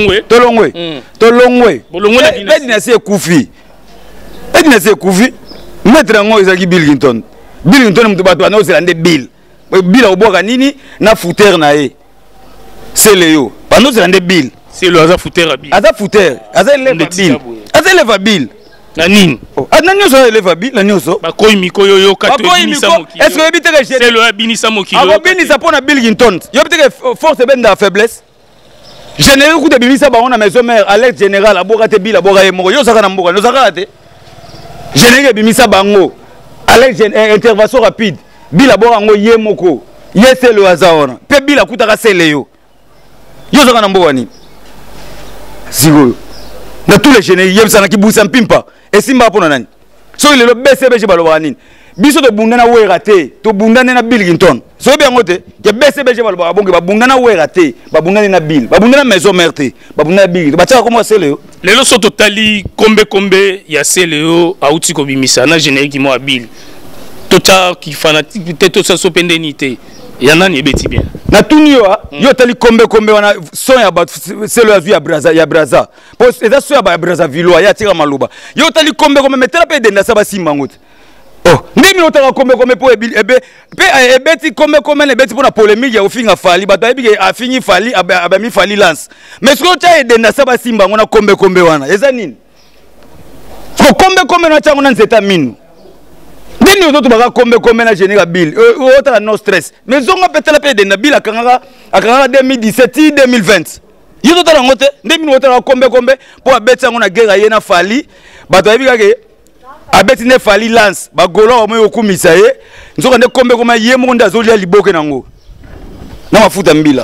bolongwe la dynastie Koufi la dynastie Koufi mettre ngo ezaki Bill Clinton mutu bato na ozelande Bill oboka nini na fouter na e c'est Léo bano ozelande Bill c'est le aza fouter à Bill aza eleva Bill na nini na nyoso eleva Bill na nyoso bakoyi miko yo kato binisa moki est-ce que ebiteke c'est le binisa moki abo binisa pona Bill Clinton yo biteke force benda faiblesse général coup de binisa ba on a maison mère Alex général aboka te Bill aboka ye moko yo saka na mboka no saka te général binisa bango Alex intervention rapide Bill aboka ngo ye moko ye c'est le hasard pe Bill akutaka sele yo saka na mboka ni sigo na tous les généraux yebisana ki busa mpimpa esimba pona nani so ile lo BCB baloba nini biso to bundana wera te to bundana na Bill Clinton so bien ngote ke BCB baloba bonke ba bundana wera te ba bundana na Bill ba bundana maison mère te ba bundana Bill ba tsaka comment c'est le lelo so totali kombe ya seleo auti ko bimisa na générique mo Bill tota ki fanatique te to sa sopendenité ya nani ebeti bien na tunio yo tali kombe wana son ya ba c'est le azu ya braza parce eza so ya ba braza vilo ya tira maluba yo tali kombe metela pe denda sa ba simba ngote oh ndimi otaka kombe po ebeti kombe na ebeti pona polémique ya ofinga fali bato ayebike afingi fali abami fali lance mais siko tia edenda sa ba simba ngona kombe wana eza nini ko kombe na chango na nzeta minu Dini oto baka kombe na général Bill ota no stress mais zonga petela pe de Bill akanga 2017 2020 yoto tala ngote ndemi ota kombe po abetsa ngona guerre ye na fali bato ayebika ke abeti ne fali lance bagolo omo yokumisa ye nzoka nde kombe koma ye monde azolia liboke nango na mafuta mbila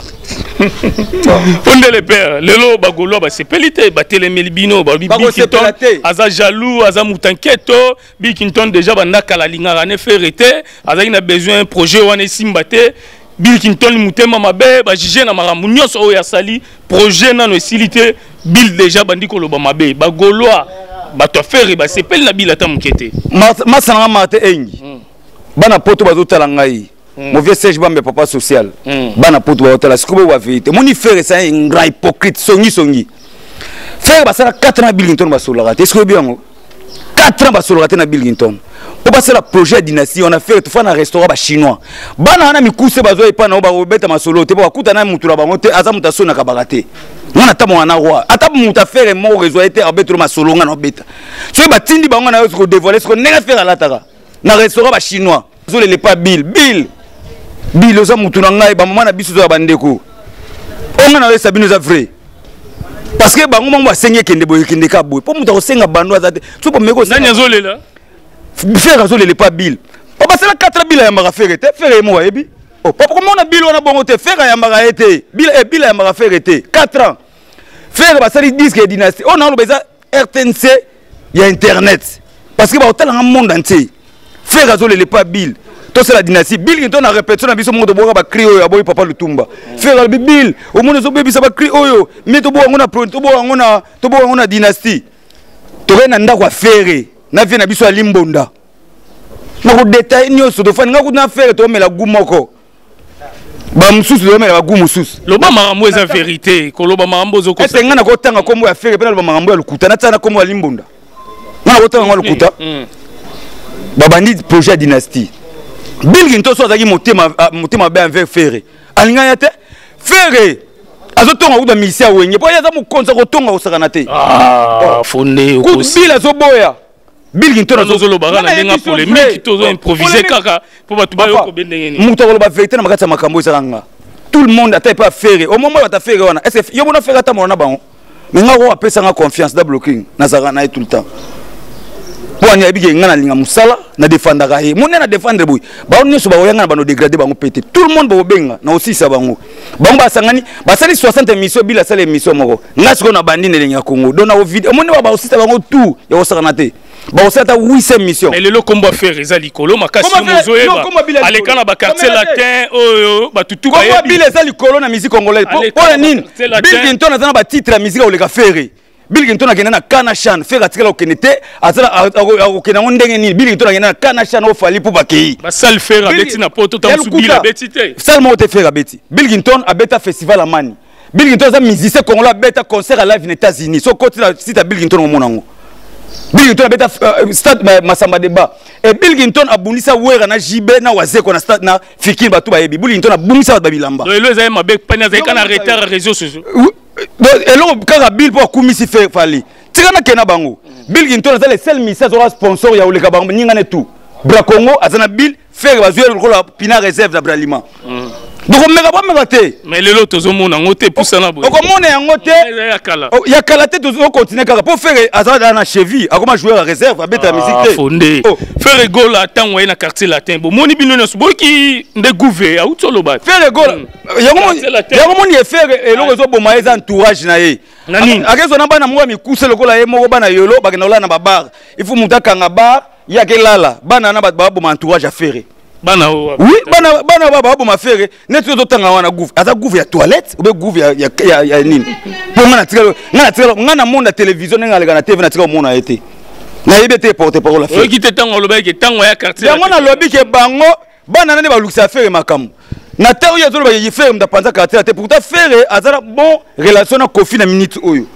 onde le père lelo bagolo ba sepelite ba telemelibino ba bikinton aza jaloux aza mutanketo bikinton déjà bandaka la linga ne ferete aza ina besoin projet wana simbate bikinton mutema mabe ba jije na marambu nyonso oya sali projet nano esilite bil déjà bandi koloba mabe bagolo bato faire ba sepeli na bil ata mukete masanga mate engi bana poto bazotala ngai mon vieux Serge Bambe papa social bana poto bazotala sikobo wa vérité moni frère ça un grand hypocrite songi frère basala 4 ans Billington basola est-ce que bien 4 ans basola na Billington pour passer la projet dynastie on a fait tout faire un restaurant ba chinois bana na mikuse bazo epa na ba obeta masolo te ba kuta na mutura ba mote aza mutaso na kabarate on ata mwana roi ata muta faire mo réseau été abeto masolo nga no beta so ba tindi ba ngana ko dévoiler ce qu'on nega faire la tara na restaurant ba chinois zo le pas bill oza mutuna ngai ba mama na biso zo bandeko onga na wesa bino za vrai parce que bango mama basengi kende boye kende ka boye po muta ko senga bando azate so po meko nani azolela faire azolele pas bill papa c'est la 4 bill ya mara faire te faire mo yebi oh papa comment on a bill on a bon te faire ya mara été bill ya mara faire été 4 ans faire ba sali disque dynastie on a le besoin RTNC il y a internet parce que ba hôtel en monde entier faire azolele pas bill to c'est la dynastie bill qui donne répétition na biso mo to boka ba crio ya boy papa Lutumba faire bill au monde zo bebi sa ba crio oyo mais to boka ngona to boka ngona dynastie to rena ndako faire na vie na biso ya limbonda na ko détail nyonso to fani nga ko na faire to mela gumoko ba mususu to mela ba gumususu loba marambo eza vérité ko loba marambo zo ko est nga na ko tanga kombo ya faire pena loba marambo ya lukuta na tsana kombo ya limbonda na ko tanga lukuta ba bandi projet dynastie bilgi nto so azaki motema ba envers faire alinga yate faire azotonga kuda misia wenye po yaza mukonza ko tonga osakana te fonde ko bila zo boya Billington azolo bagala nenga polémique tozo improviser kaka pour batu ba yoko bendengeni muto ko ba vérité na makata makambo ezanga tout le monde ata pas faire au moment ba faire wana est-ce yo bona faire ata mona bango mais nga ko apesa nga confiance da blocking na zaka na tout le temps pour anya bige ngana linga musala na défendre ka mona na défendre boy ba on nyoso ba oyanga ba no dégrader bango pété tout le monde ba obenga na aussi ça bango bango ba sangani ba sali 60 émissions bila sala émission moko ngasi ko na bandine lenga Congo dona o video mona ba aussi ça bango tout ya osakana te bon c'est à 8e mission mais le combat faire eza likolo makasi mozoeba alekana ba quartier latin oyo ba tutu ba yebi bile eza likolo na musique congolaise pour nini Billington azana ba titre ya musique oleka faire Billington akena na kana chan faire atikala okenete azala okena ndenge nini Billington akena na kana chan o fali pour bakei ba sal faire abeti na poto ta musubila abeti te seulement te faire abeti Billington abeta festival amani Billington za musicien congolais abeta concert à live aux États-Unis so côté la site Billington au monango Billington abeta stade Masamba Deba et Billington abundisa wera na JB na wazeko na stade na fikir batu ba yebi Billington abundisa ba bilamba donc le za mabe panya za kana retard réseaux sociaux et lo kaka bill pour kumisi faire fali tikana kena bango Billington za le seul message au sponsor ya oleka bango nyingane tout Bra Congo azana bill faire bazuer ko pina réserve da braliment donc on mega pas megate mais le lot tozo mona ngote poussana boy ko mona ya ngote ya kala te tozo continuer kaka pour faire azana na cheville akoma jouer à réserve abeta musique te fondé faire goal atango na quartier latin bo moni bino na suboki nde gouver a utolo ba faire goal yango moni e faire eloko zo boma eza entourage na ye akezo na bana mwa mikuse lokola ye moko bana yolo bakena ola na babar il faut mutaka nga bar ya kelala bana na ba boma entourage à faire bana oui bana baba boma faire neto to tanga wana gouv aza gouv ya toilette ou be gouv ya nini pour ngana monde télévision ngala na TV na tika mona été na yebete porter parole la faire qui te tango lobeke tango ya quartier yango na lobby ke bango bana nane ba luxa faire makam na tawo ya zolo ba yi faire mda panza quartier te pourtant faire azara bon relation na Kofi na minute oyo.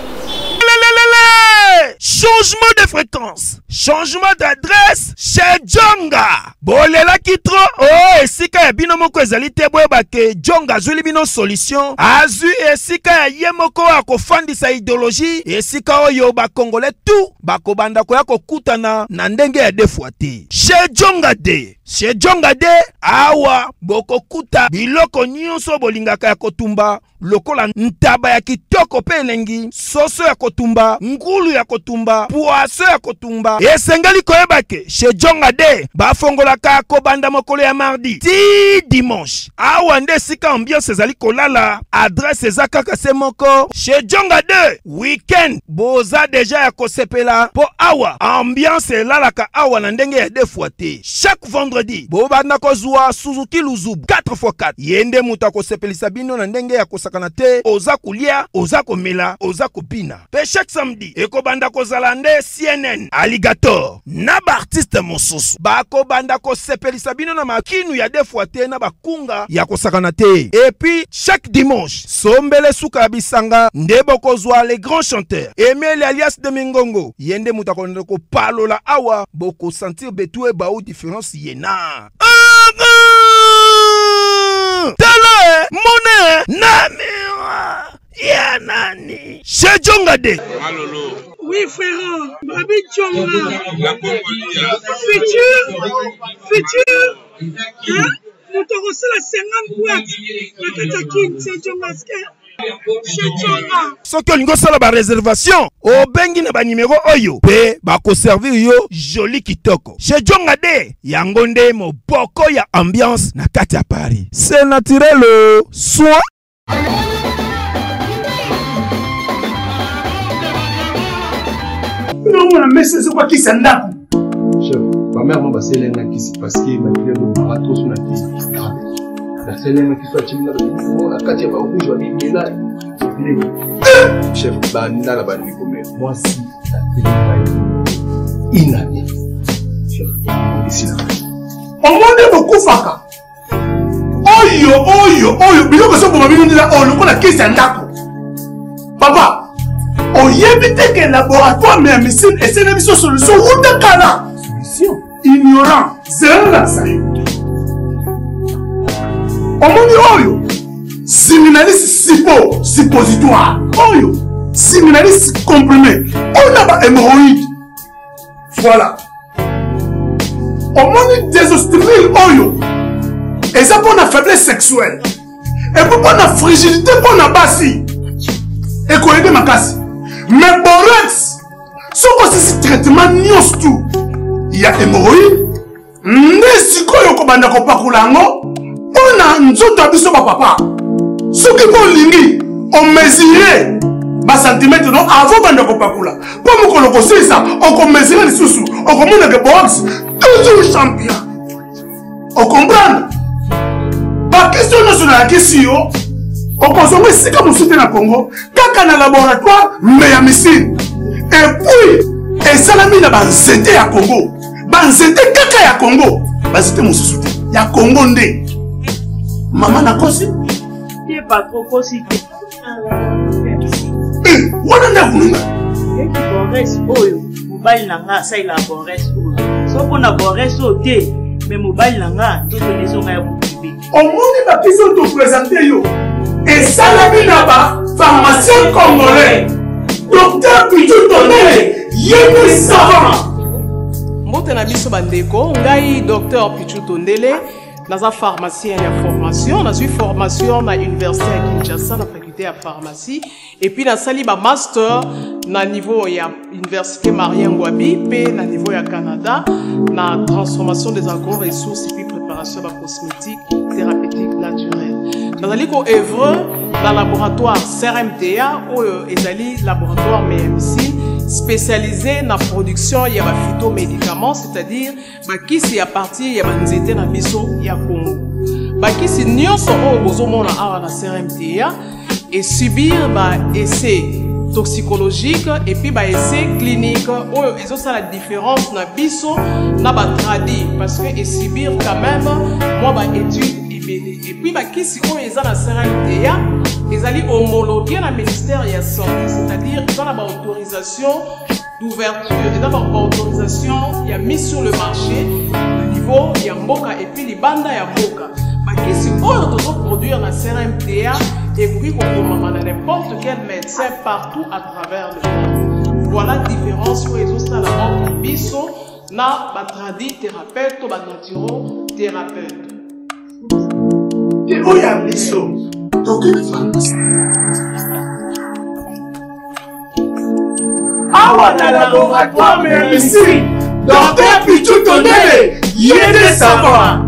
Changement de fréquence, changement d'adresse chez Djonga. Bolela kitro, oh, esika ya bino moko ezali te boyeba ke Djonga azuli bino solution. Azu esika ya ye moko akofandisa idéologie, esika oyo ba Congolais tout bakobanda koya kokutana na ndenge ya defwa te. Chez Djonga de chez Jongade awa bokokuta biloko nyonso bolingaka ya kotumba lokola ntaba ya kitoko pe elengi, soso ya kotumba, ngulu ya kotumba, poaso ya kotumba. Esengeli koyebake chez Jongade bafongolaka kobanda mokolo ya mardi ti dimanche. Awa nde sika ambiance ezali kolala, adresse ezakaka se moko. Chez Jongade weekend boza deja ya kosepela po awa ambiance elalaka awa na ndenge ya defuate. Chaque vendredi bobanda kozwa Suzuki Luzubu 4x4 yende muta kosepelisa bino na ndenge ya kosakana te, oza kulia, oza komela, oza kopina. Pe chaque samedi ekobanda kozala nde CNN Alligator na ba artiste mosusu bakobanda kosepelisa bino na makinu ya defuate na bakunga ya kosakana te. Et puis chaque dimanche sombele suka bisanga nde bokozwa les grands chanteurs Emile alias de Mingongo yende muta konde ko palola awa boko sentir betue ba ou différence yena. Tele mone namira ya nani chez Jongade. Oui frère, Babi Djonga, futur, hein? Nous te recevons la 50 boîtes, la Katakin, c'est Djongaske. Soki olingo sala ba réservation obengi na ba numéro oyo pe bako servir yo joli kitoko chez Jongade yango nde moboko ya ambiance na kati ya Paris. C'est naturel soin. Non, mais c'est quoi qui s'en a? Chef, ma mère m'a passé l'un qui s'est passé, ma fille m'a barato sur la tête. La scène qui soit chimina la katia ba rouge wa bibela. Chef, banda la bandi comme moi si la télé inane. Chef, ici là. On m'a beaucoup faka. Oyo, biloko so pour mabino ndila o lokola kisi ndako. Papa, oyebite que laboratoire mais médecine et c'est une solution ou de kala. Solution ignorant, c'est la ça. Omoni oyo signaliste suppositoire oyo signaliste comprimé on a ba hémorroïde voilà omoni désostril oyo et ça pour la faiblesse sexuelle et pour la fragilité pour la basi et quoi aider ma casse mais borex sauf que c'est traitement nyos tout il y a hémorroïde nesiko yo ko banda ko pakulango on a nzoto abiso ba papa soki ko lingi on mesurer ba centimètre non avant banda ko pakula po mukolo ko sisa on ko mesurer les sous on ko mona que box toujours champion on comprend ba question nationale question on consomme sika musute na Congo kaka na laboratoire mais ya missile et puis et salami na ba nzete ya Congo ba nzete kaka ya Congo ba nzete mususu ya Congo nde maman na kosi il pas trop kosi wana na kunga eki bores oyo mobile nanga sa ila bores oyo so pona bores o te mais mobile nanga to connaissons ya bubi omoni ba kiso to présenter yo et salami na ba pharmacien congolais docteur Pichu Tondele yémi savant mbote na biso bandeko ngai docteur Pichu Tondele naza pharmacien ya formation na formation na université ya Kinshasa na faculté ya pharmacie et puis nasali ba master na niveau ya université Marien Ngouabi pe na niveau ya Canada na transformation des agro-ressources et puis préparation de cosmétiques thérapeutiques naturelles. Nazali ko œuvre dans laboratoire CRMTA ou ezali laboratoire médecine spécialisé dans la production de phytomédicaments, c'est-à-dire qui à partir de nzete na biso ya Congo. Bakisi nyonso o bozomona awa na CRMTA et subir essai toxicologique et puis essai clinique oyo ezosala la différence na biso na ba tradi parce que et subir quand même moi étude et puis bakisi oyo eza na CRMTA ezali homologué na ministère ya santé, c'est-à-dire dans la autorisation d'ouverture et dans la autorisation il y a mis sur le marché au niveau ya mboka et puis libanda ya mboka bakisi oyo tozo produire na CRMTA et puis qu'on na n'importe quel médecin partout à travers le monde. Voilà la différence où ils ont ça la biso na batradi thérapeute to banaturo thérapeute. Et où y a biso? Donc awa na laboratoire mais ici, docteur Pichu Tondele, y est des savants.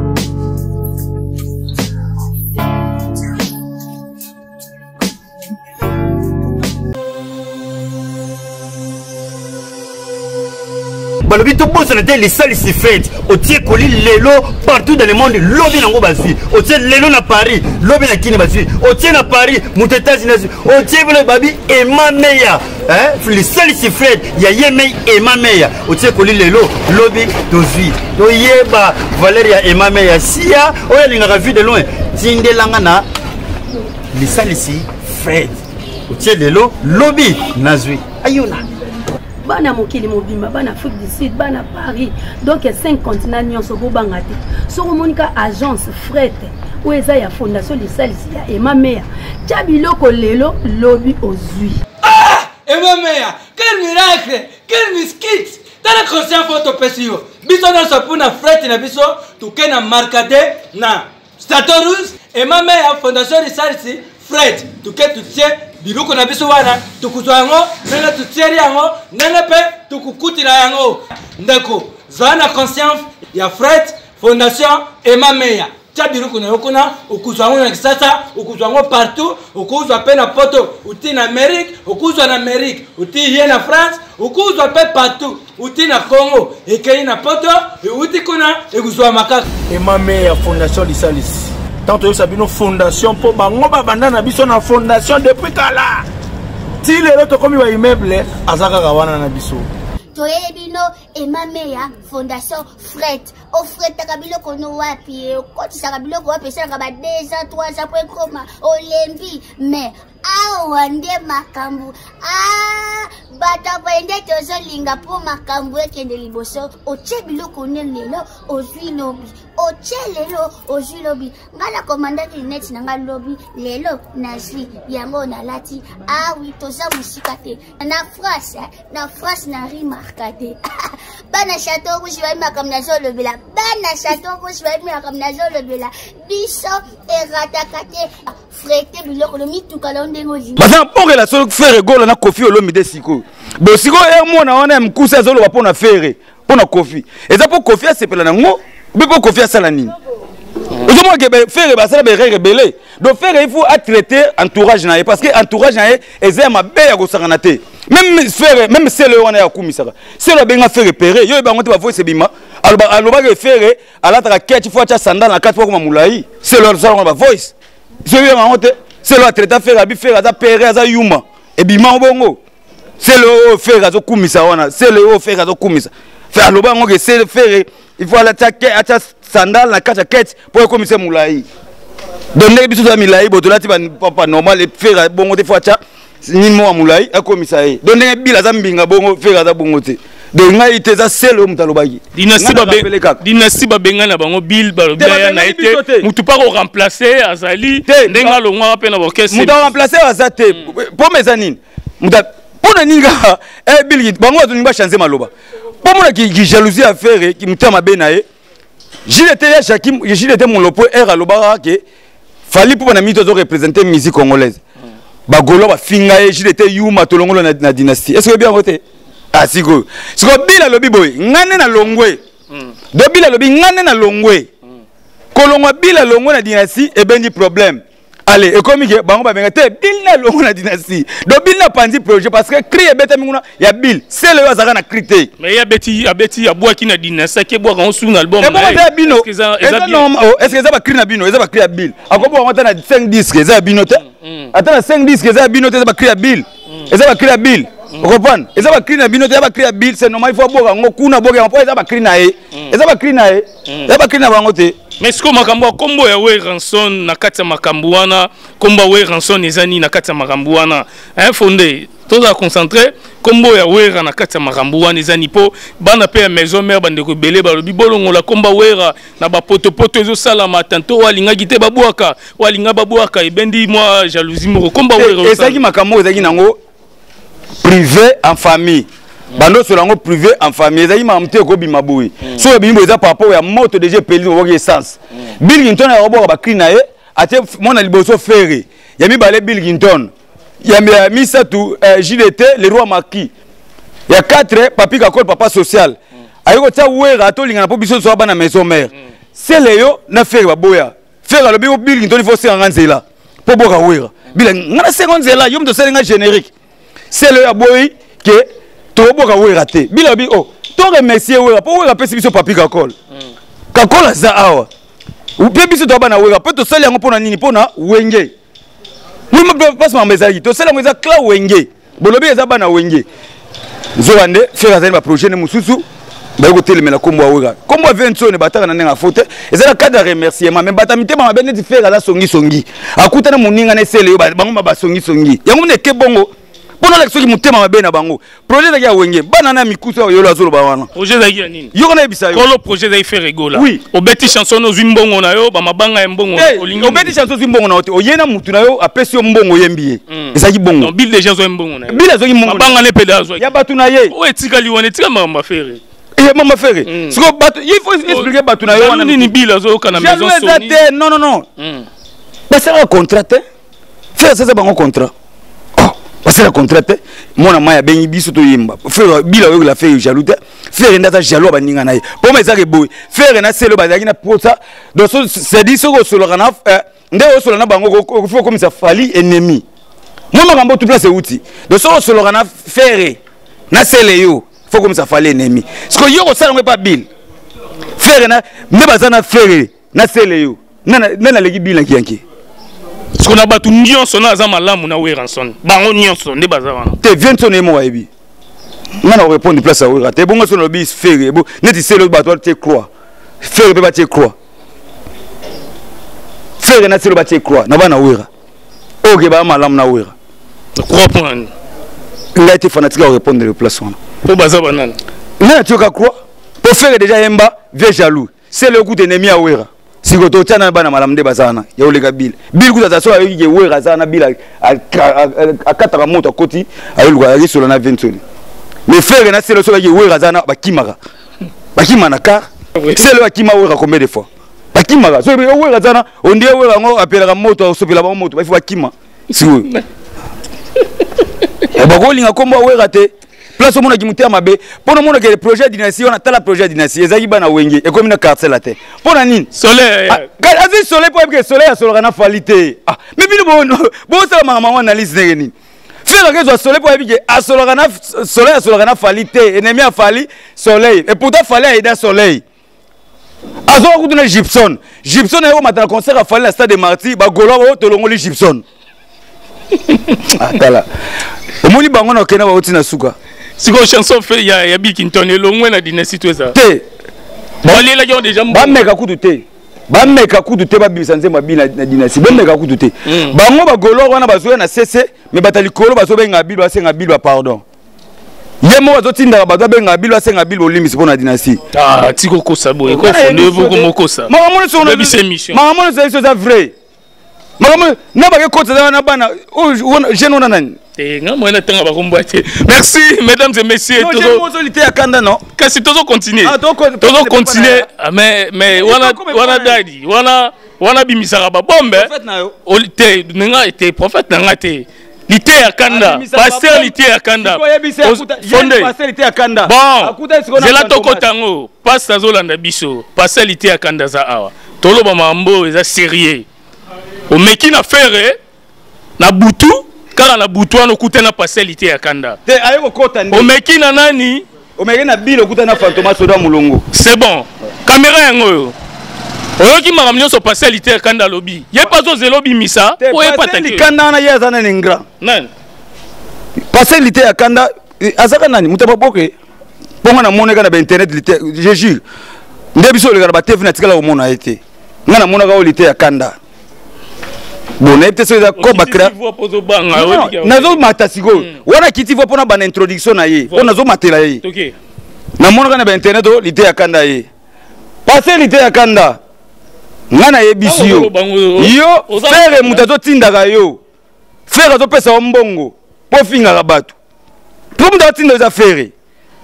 Balobi to bosse na les salles si faites au tie koli lelo partout dans le monde lobi nango basi au tie lelo na Paris lobi na kini basi au tie na Paris mutetazi na au tie bele babi et ma meya les salles si faites ya yeme et ma meya au tie koli lelo lobi dozui to yeba Valeria et ma meya sia oya linga vu de loin tindelanga na les salles si faites au tie lelo lobi nazui ayona bana mokili mobimba bana Afrique du Sud bana Paris donc 5 continents nyonso bobanga te soko monika agence fret ou eza ya fondation lisalisi ya Emma Meya tia biloko lelo lobi ozui Emma Meya quel miracle quel miskit tala conscient photo pesio biso na sapuna fret na biso tukena markade na Statorus Emma Meya fondation lisalisi fret tuke tutie biloko na biso wana tukuzwa yango nanga tutieri yango nanga pe tukukutila yango ndeko zana conscience ya Fred Fondation Emma Meya tia biloko na yokona ukuzwa yango na kisasa ukuzwa yango partout ukuzwa pe na poto uti na Amérique ukuzwa na Amérique uti hier na France ukuzwa pe partout uti na Congo ekei na poto uti kuna ekuzwa makaka Emma Meya Fondation Lisalis. Tant que Sabino Fondation pour bango babanda biso na fondation depuis kala. Ti lelo to komi wa immeuble azaka kawana na biso. Toyele bino Emma Meya Fondation Fret. O Fret takabilo kono wapi koti sakabilo ko wapi sanga ba 2 ans 3 ans pour koma olembi mais awande makambu bata bende tozo linga po makambu ekende liboso oche biloko lelo ozwi lobi oche lelo ozwi lobi ngala commandant net nanga lobi lelo nazwi yango na lati oui toza musika te na France na remarquate bana chateau rouge va makam na zolo bela bana chateau rouge va makam na zolo bela biso eratakate frete biloko lo mitukala ndengo zi baza bonge la solo faire gola na Kofi Olomide siko bo siko mona wana mkusa azolo bapona faire pona Kofi eza po Kofi asepela nango bipo Kofi asala nini ozomo ke faire basala be rebelle donc faire il faut à traiter entourage na parce que entourage na eza mabe ya kosangana te même faire même c'est le wana ya kumisaka c'est le benga faire repérer yo bango te ba voice bima aloba ke faire alata ka fois cha sandal na 4 fois comme mulai c'est le ça on ba voice je vais monter c'est le traiter faire abi faire aza pere aza yuma et bima bongo c'est le faire azo kumisa wana c'est le faire azo kumisa faire aloba ngo ke c'est faire il faut la acha sandal na kacha quête pour komisa mulai donner biso za milai botolati ba papa normal et faire bongo te fois cha ni mo mulai akomisa ye donner bila za mbinga bongo faire za bongo te de ngai te za selo mutalobaki dynastie babenga na bango bil balobia na été mutu pas remplacer azali ndenga longwa pe na orchestre mutu remplacer azate pour mes anines muta pona ninga bil bango azuninga changer maloba pour moi qui jalousie à faire qui mutama benaye Gilles était mon lopo era lobara ke fallait pour na mito zo représenter musique congolaise bagolo ba finga Gilles était yuma tolongolo na dynastie est-ce que bien voté ah siko bila lobi boy ngane na longwe do bila lobi ngane na longwe kolongwa bila longwe na dynastie e bendi problème allez et comme que bango ba benga te bil na longwe na dynastie do bil na pandi projet parce que crier beta minguna ya bil c'est le azaka na crité mais ya beti ya bois qui na dynastie ke bois on sous album est-ce que ça va crier na bino ça va crier bil akobo on na 5 disques ça bino te attends 5 disques ça bino te ça va crier bil et ça va crier bil Reprendre. Et ça va crier na bino, ça va crier bill, c'est normal, il faut boire ngo kuna boga, ça va crier na e. Et ça va crier na e. Ça va crier na bango te. Mais ce que makambo kombo ya we ranson na kati ya makambo wana, kombo we ranson ezani na kati ya makambo wana. Fondé, tout à concentrer, kombo ya we na kati ya makambo wana ezani po bana pe maison mère bande ko belé ba lobi bolongo la komba wera na ba poto ezo sala matanto walinga gite babwaka, walinga babwaka ebendi moi jalousie mo komba wera. Et ça qui makambo ezaki nango privé en famille bando solango privé en famille ezaki mamte ko bima boui so bimbo eza papa ya moto déjà peli ko essence Bill Clinton a robo ba clean nae ate mona liboso ferré ya mi balé Bill Clinton ya mi satu JDT le roi marquis ya 4 papi kakol papa social ayiko tia wera to linga na po biso so bana maison mère c'est léo na ferré ba boya ferré le Bill Clinton il faut se nganzela po boka wera Bill ngana seconde yom to selinga générique c'est le aboyi que toboka wera te bila bi oh to remercier wera po wera pesi biso papi kakol kakol za awa ou pe biso to bana wera pe to sali yango pona nini pona wenge ni mo passe ma message to sali yango za kla wenge bolobi eza bana wenge zowande faire azali ba projet ne mususu ba ko telemela kombo wera kombo 20 ne bataka na nenga faute eza la cadre remerciement mais batamite ma bene di faire za songi akuta na muninga na sele yo bango ba songi yango ne ke bongo Pour nous, qui montent ma benne à Bango. Projet de Wenge, banana mikusa yo la zolo bawana. Projet de nini? Yo connais bisa yo. Kolo projet de faire rigola. Oui. Au beti chanson no zimbongo na yo, ba mabanga mbongo. Au beti chanson zimbongo na yo. Oyena mutu na yo apesi yo mbongo yembiye. Ezaki bongo. Non, bill déjà zo mbongo na yo. Bill zo mbongo. Mabanga ne peda zo. Ya batu na ye. O etika liwane tika mama faire. Et maman faire. Siko batu, il faut expliquer batu na yo wana. Nini bill zo kana maison Sony. Non. Bah c'est un contrat. Faire ça c'est un contrat. Parce que la contrainte, mon amant a béni biso to yimba. Faire bila yo la faire jaloux. Faire ndata jaloux ba ninga na ye. Pour me ça que boy. Faire na selo ba na pour ça. Donc c'est dit so solo kana nde o solo na bango ko faut comme ça fali ennemi. Moi makambo tout place outil. Donc solo kana faire na sele yo. Faut comme ça fali ennemi. Ce que yo ça non pas bil. Faire na me bazana faire na sele yo. Nana legi bil nkianki. Ce qu'on a battu nyonso na za malamu na weranson bango nyonso nde bazawana te vient son emo aibi nana répondre place à wera te bongo son lobby faire bo neti selo bato te croix faire be ba te croix faire na selo ba te croix na bana wera oke ba malamu na wera croix point il a été fanatique à répondre le place wana po bazaba nana nana tu ka croix pour faire déjà yemba vieux jaloux c'est le coup d'ennemi à wera si vous avez un bana malam de bazana ya olega bil kuta taso ayo ki wera zana bil a 4 moto à côté ayo lwa ya solo na 20 mais faire na selo so ki wera zana bakimaka bakimana car c'est le akima wera combien de fois bakimaka so wera zana on dit wera ngo apela moto so pela ba moto ba bakima si vous ya bagolinga kombo wera te place au monde qui monte à ma baie pour le monde que le projet dynastie on a tel projet dynastie ezaki bana wenge et comme une carte la terre pour la nine soleil azi soleil pour que soleil solo kana qualité ah mais bino bon ça maman analyse nini faire que soleil pour que a solo kana qualité ennemi a fali soleil et pourtant fallait aider soleil azo ko tuna Gibson est au matin concert a fali la stade de Marty ba golo ba to longoli Gibson atala omoni bango na kena ba otina suka. Si vous chanson fait, il y a Bill Clinton et l'on a dynastie tout ça. Bon, les gens déjà. Ba meka coup de thé. Ba meka coup de thé ba bisanze ma bi na dynastie. Ba meka coup de thé. Ba ngo ba golo wana bazoya na cc mais batali kolo bazo benga bil ba senga bil ba pardon. Yemo bazo tinda bazo benga bil ba senga bil olimi c'est pour na dynastie. Ah, tiko kosa boy, ko fondé vous comme kosa. Maman son na émission. Maman c'est vrai. Maman na ba ke kota na bana o jeune ona nani. Merci, mesdames et messieurs. Qu'est-ce que tu continuer? Tu continuer. Mais wana dadi, wana bimisara ba bombe. Olite, nenga était prophète nenga te. Lité à Kanda, pasteur lité à Kanda. Fondé. Bon, c'est la toko tango. Pasteur Zolanda biso, pasteur lité à Kanda za awa. Tolo ba mambo eza sérieux. O meki na faire na butu. Car la boutoine coûte na pasalité à Kanda. Te ayeko kota ndi. O meki na nani? O meki na bilo kuta na fantoma soda mulongo. C'est bon. Caméra yango. Oyo ki makamnyo so pasalité à Kanda lobby. Ye pas zo lobby misa. O ye pataki. Kanda na ye azana ningra. Nan. Pasalité à Kanda azaka nani mutaba boke. Ponga na moneka na internet lité. Je jure. Ndebiso le garaba TV na tikala o mona été. Ngana monaka o lité à Kanda. Bon, peut-être ça kobakra. Nazo matasiko. Wana kiti vo pona ban introduction na ye. On nazo matela ye. OK. Na mona kana ba internet o lité ya Kanda ye. Passer lité ya Kanda. Ngana ye bisio. Yo faire mutazo tinda yo. Faire zo pesa mbongo. Po finga ka batu. Po mutazo tinda za faire.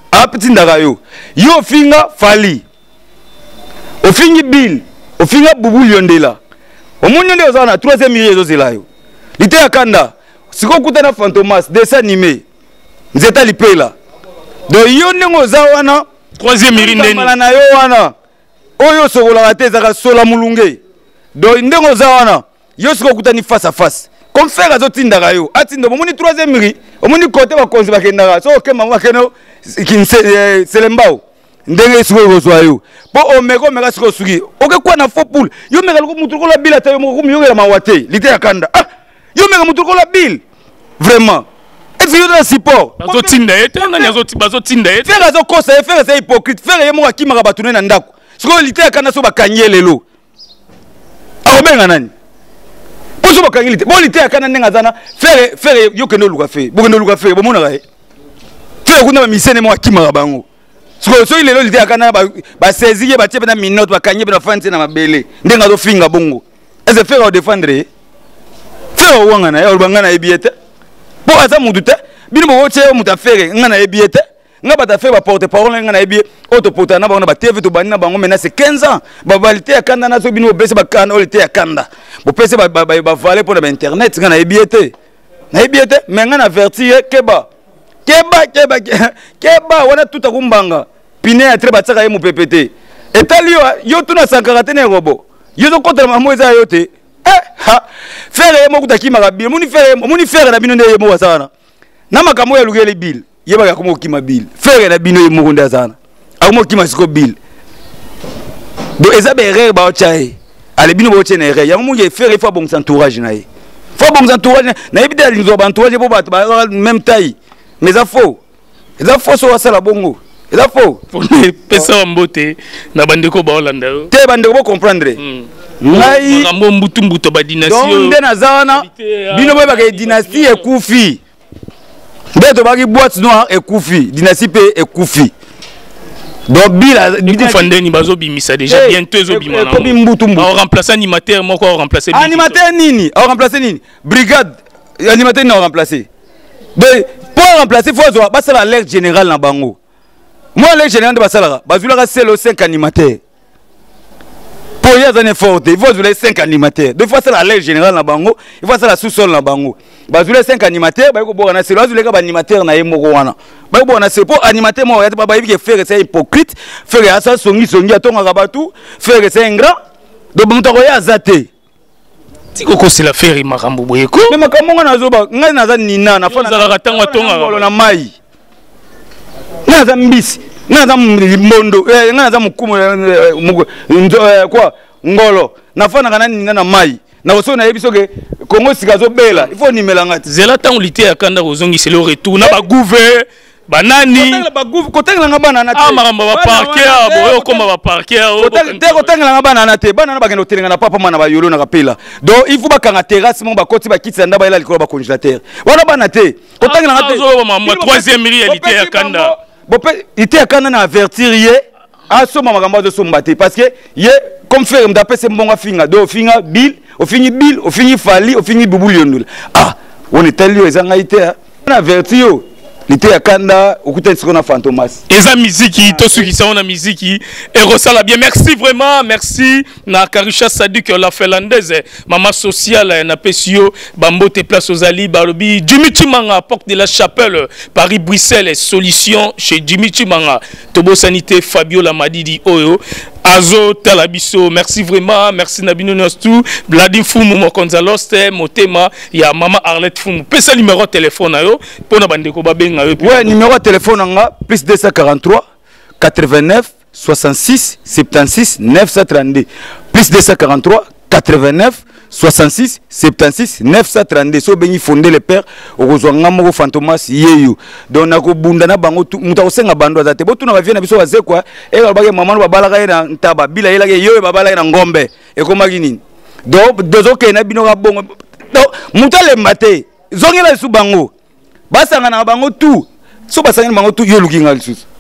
apitindaka yo yo finga fali ofingi bill ofinga bubu yondela omoni nde ozana 3e miri ezozela yo lite ya kanda siko kutana Fantomas dessin animé nzeta lipela do yo ndenge oza wana 3e miri ndeni na yo wana oyo sokolaka te ezaka sola mulunge do ndenge oza wana yo siko kutani face à face comme faire azotindaka yo atinda omoni 3e miri omoni kote bakonzi bakendaka so okemba bakeno selembao ndenge siko ekozwa yo po omeka siko suki okekuwa na faux poule yo meka loko mutu lokola bile ata yo moko kumiyokela mawa te lite ya kanda yo meka mutu lokola bile vraiment est-ce yo na support bazotinda ye te nani bazotinda ye te faire azokosa ye faire eza hypocrite faire ye moko akimaka bato ne na ndako sikoyo lite ya kanda so bakangi ye lelo akobenga nani poso bakangi lite bo lite ya kanda ndenge aza na faire yokende oluka fe bokende oluka fe bomonaka ye faire kuna bamisene moko akimaka bango sikoyo soki lelo lite ya kanda basaisie ye batie mpe na minote bakangi mpe bafandi na mabele ndenge azofinga bongo ese faire odefendre ye faire owanga na ye olobanga na yebi ye te po aza mutu te bino bokotie yo mutu afere nga na yebi ye te nga bato afere baporte parole nga na yebi ye oyo topotana na bango na batv tobandi na bango mena se 15 ans babalite ya kanda naso bino bopesi bakanda oyo lite ya kanda bopesi bavale mpo na bainternet nga na yebi ye te me nga na averti ye keba wana tuta kumbanga pine ya tre batiaka ye mopepe te etali yo tuna sankaka te na erobo yo zokotela mamo eza yo te fere ye moko takimaka bile omoni fere na bino nde ye moko aza wana na makambo ya lukeli bile yebaka akoma okima bile fere na bino ye moko nde aza wana akoma okima siko bile donc eza baerreur baotya ye ale bino baotye na erreur yango mongi fere ifo abongisa entourage na ye fo abongisa entourage nayebi te alinzwa baentourage mpo bato ba même taille mais eza faux so asala bongo eza faux pesa wa mbote na bandeko baolanda yo te bandeko bocomprendre ngai makambo mbutu badynastie donc nde naza wana bino boyebaka edynastie ekufi nde tobaki boîte noire ekufi dynastie mpe ekufi donc bilikufa ndeni bazobimisa déjà bientôt ezobima ekomi mbutu aoremplace animateur moko aoremplace animateur nini aoremplace nini brigade animateur nini aoremplace donc pour remplacer faut azwa basala l'air général na bango moi l'air général nde basalaka bazwilaka selo 5 animateurs pour ya zane forte il faut azwila 5 animateurs deux fois la l'air général na bango il faut la sous-sol na bango bazwila 5 animateurs bayiko boka na selo azwilaka ba animateur na ye moko wana bayiko boka na selo pour animateur mo ya bayibi ke faire c'est hypocrite faire asa songi atongaka batu faire c'est ingrat donc mutako ya azate Tiko c'est l'affaire makambo boyeko. Mais makambo ngana zoba ngai naza nina na fana za katangwa tonga na mai. Naza mbisi, naza mbondo, naza mukumu quoi ngolo. Na fana kana nina na mai. Na oso na yebiso ke Congo sikazo bela. Il faut nimela ngati. Zela tan ulité ya kanda ozongi c'est le retour na ba gouver banani kotangela nga bana na te makambo ba parquet boyo koma ba parquet kotangela nga bana na te bana na bakendo telenga na papa mana ba yolo na kapela donc il faut bakanga terrasse mo bakoti bakitisa nda ba ela likolo ba congélateur wana bana te kotangela nga te zo mama 3e réalité ya kanda bope ité ya kanda na avertir ye asoma makambo zo somba te parce que ye comme faire m'dape se mbonga finga do finga bill o fingi fali o fingi bubuli yondula on est tel yo ezanga ité na avertir yo L'été à Kanda, au côté de ce qu'on a Fantomas. Et ça musique, tout ce qui sont en musique, et ressala bien. Merci vraiment, merci. Na Karisha Sadik, la finlandaise, maman sociale, na Pessio, Bambote Place aux Ali, Barobi, Jimmy Chimanga, porte de la Chapelle, Paris-Bruxelles, solution chez Jimmy Chimanga, Tobo Sanité, Fabio Lamadidi, Oyo. Azo Talabiso, merci vraiment, merci Nabino Nostou, Bladim Fumu, Mokonzalos, Motema, il y a Maman Arlette Fumu. Pesa numéro de téléphone, pour na bandeko babenga. Ouais, numéro de téléphone, plus 243 89 66 76 932. Plus 243 89 66 76 932. So beni fondé le père ozwanga moko Fantomas yeyo donc nako bunda na bango muta senga bando azate botu na bavie na biso baze kwa e balabake maman babalaka na ntaba bila yela yeyo babalaka na ngombe e komaki nini donc dozoke na bino ka bongo donc muta le mate zongela su bango basanga na bango tout so basanga bango tout yo lukinga lisusu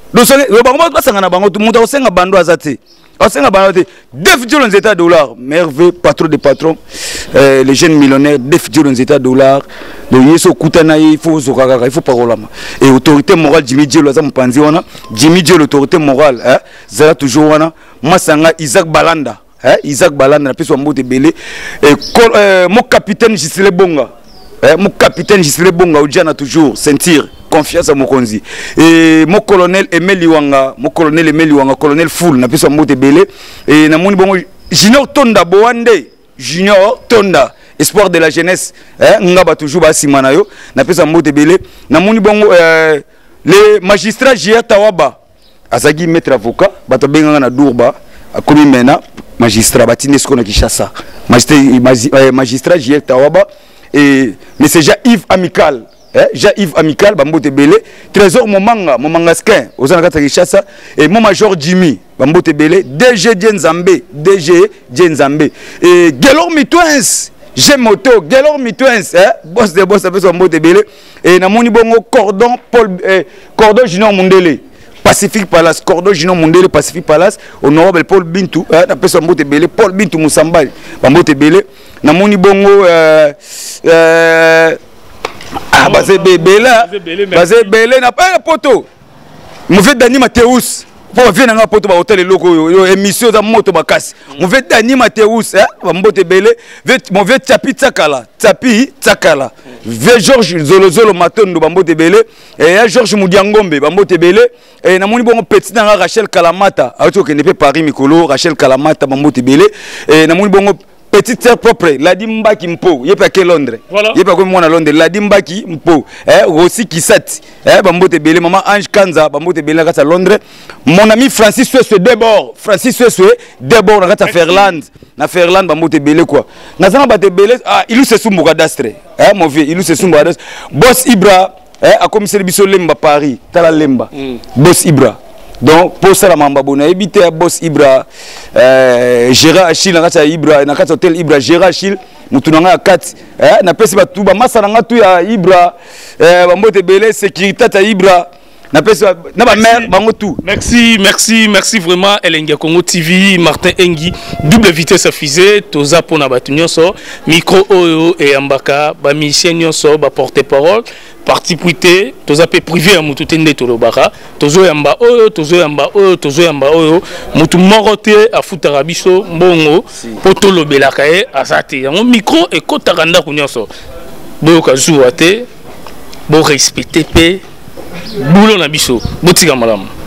donc bango basangana bango tout monde osenga bando azate osenga bando def $10 merveille patron de patron les jeunes millionnaires def $10 donc yeso kutana il faut zokaka il faut parolama et autorité morale Jimmy Dielo za mpanzi wana Jimmy Dielo l'autorité morale hein zala toujours wana masanga Isaac Balanda Isaac Balanda na peso mbote belé et mon capitaine Gisele Bonga mon capitaine Gisele Bonga ojana toujours sentir confiance à Mokonzi et mon colonel Emeliwanga colonel Full na peso mbote belé et na moni bongo Junior Tonda Boande Junior Tonda espoir de la jeunesse ngaba toujours ba simana yo na pesa mbote belé na moni bongo les magistrats J.R. Tawaba azagi maître avocat bato benga na Dourba akomi mena magistrat batine sko na Kishasa magistrat J.R. Tawaba et monsieur Jean-Yves Amical Jean-Yves Amical bambote belé trésor momanga skin ozana kata Kishasa et mon major Jimmy bambote belé DG Djenzambe et Gelor Mitwens j'aime moto Gelor Mitwens boss de boss avec son mbote belé et na moni bongo cordon cordon Junior Mundele Pacific Palace cordon Junior Mundele Pacific Palace honorable Paul Bintou na peso mbote belé Paul Bintou Musambali bambote belé na moni bongo basé belé na pas poto mauvais Dani Mateus pour venir na poto ba hôtel loko émission za moto bakasi mauvais Dani Mateus bambote belé mauvais Tapi Tsakala ve Georges Zolozolo Matondo bambote belé et Georges Mudiangombe bambote belé et na moni bongo petit na Rachel Kalamata auto que ne peut Paris Mikolo Rachel Kalamata bambote belé et na moni bongo petite sœur propre la Dimbaki Mpo yepa ke Londres yepa ko mona Londres la Dimbaki Mpo Rossi Kisati bambote belé maman Ange Kanza bambote belé na Londres mon ami Francis Sueswe Debord na Ferland bambote belé quoi na zana bate belé ilu se sumbuka dastre mauvais ilu se sumbuka dastre boss Ibra a commissaire biso Lemba Paris tala Lemba boss Ibra donc pour ça la mamba bona éviter à boss Ibra Gérard Achille na Ibra na kata hotel Ibra Gérard Achille mutunanga 4 na pesi batu ba masala nga tu ya Ibra bambote belé sécurité ta Ibra na pesi na ba mère bango tout merci vraiment Elengia Congo TV Martin Engi double vitesse fusée toza pona batu nyonso micro oyo et ambaka ba mission nyonso ba porter parole parti prité toza pe privé ya mutu tende tolobaka tozo yamba oyo mutu morote afutaka biso mbongo po tolobelaka ye azate yango micro ekotaka ndako nyonso boyoka zuwa te bo respecter pe bulo na biso botika malamu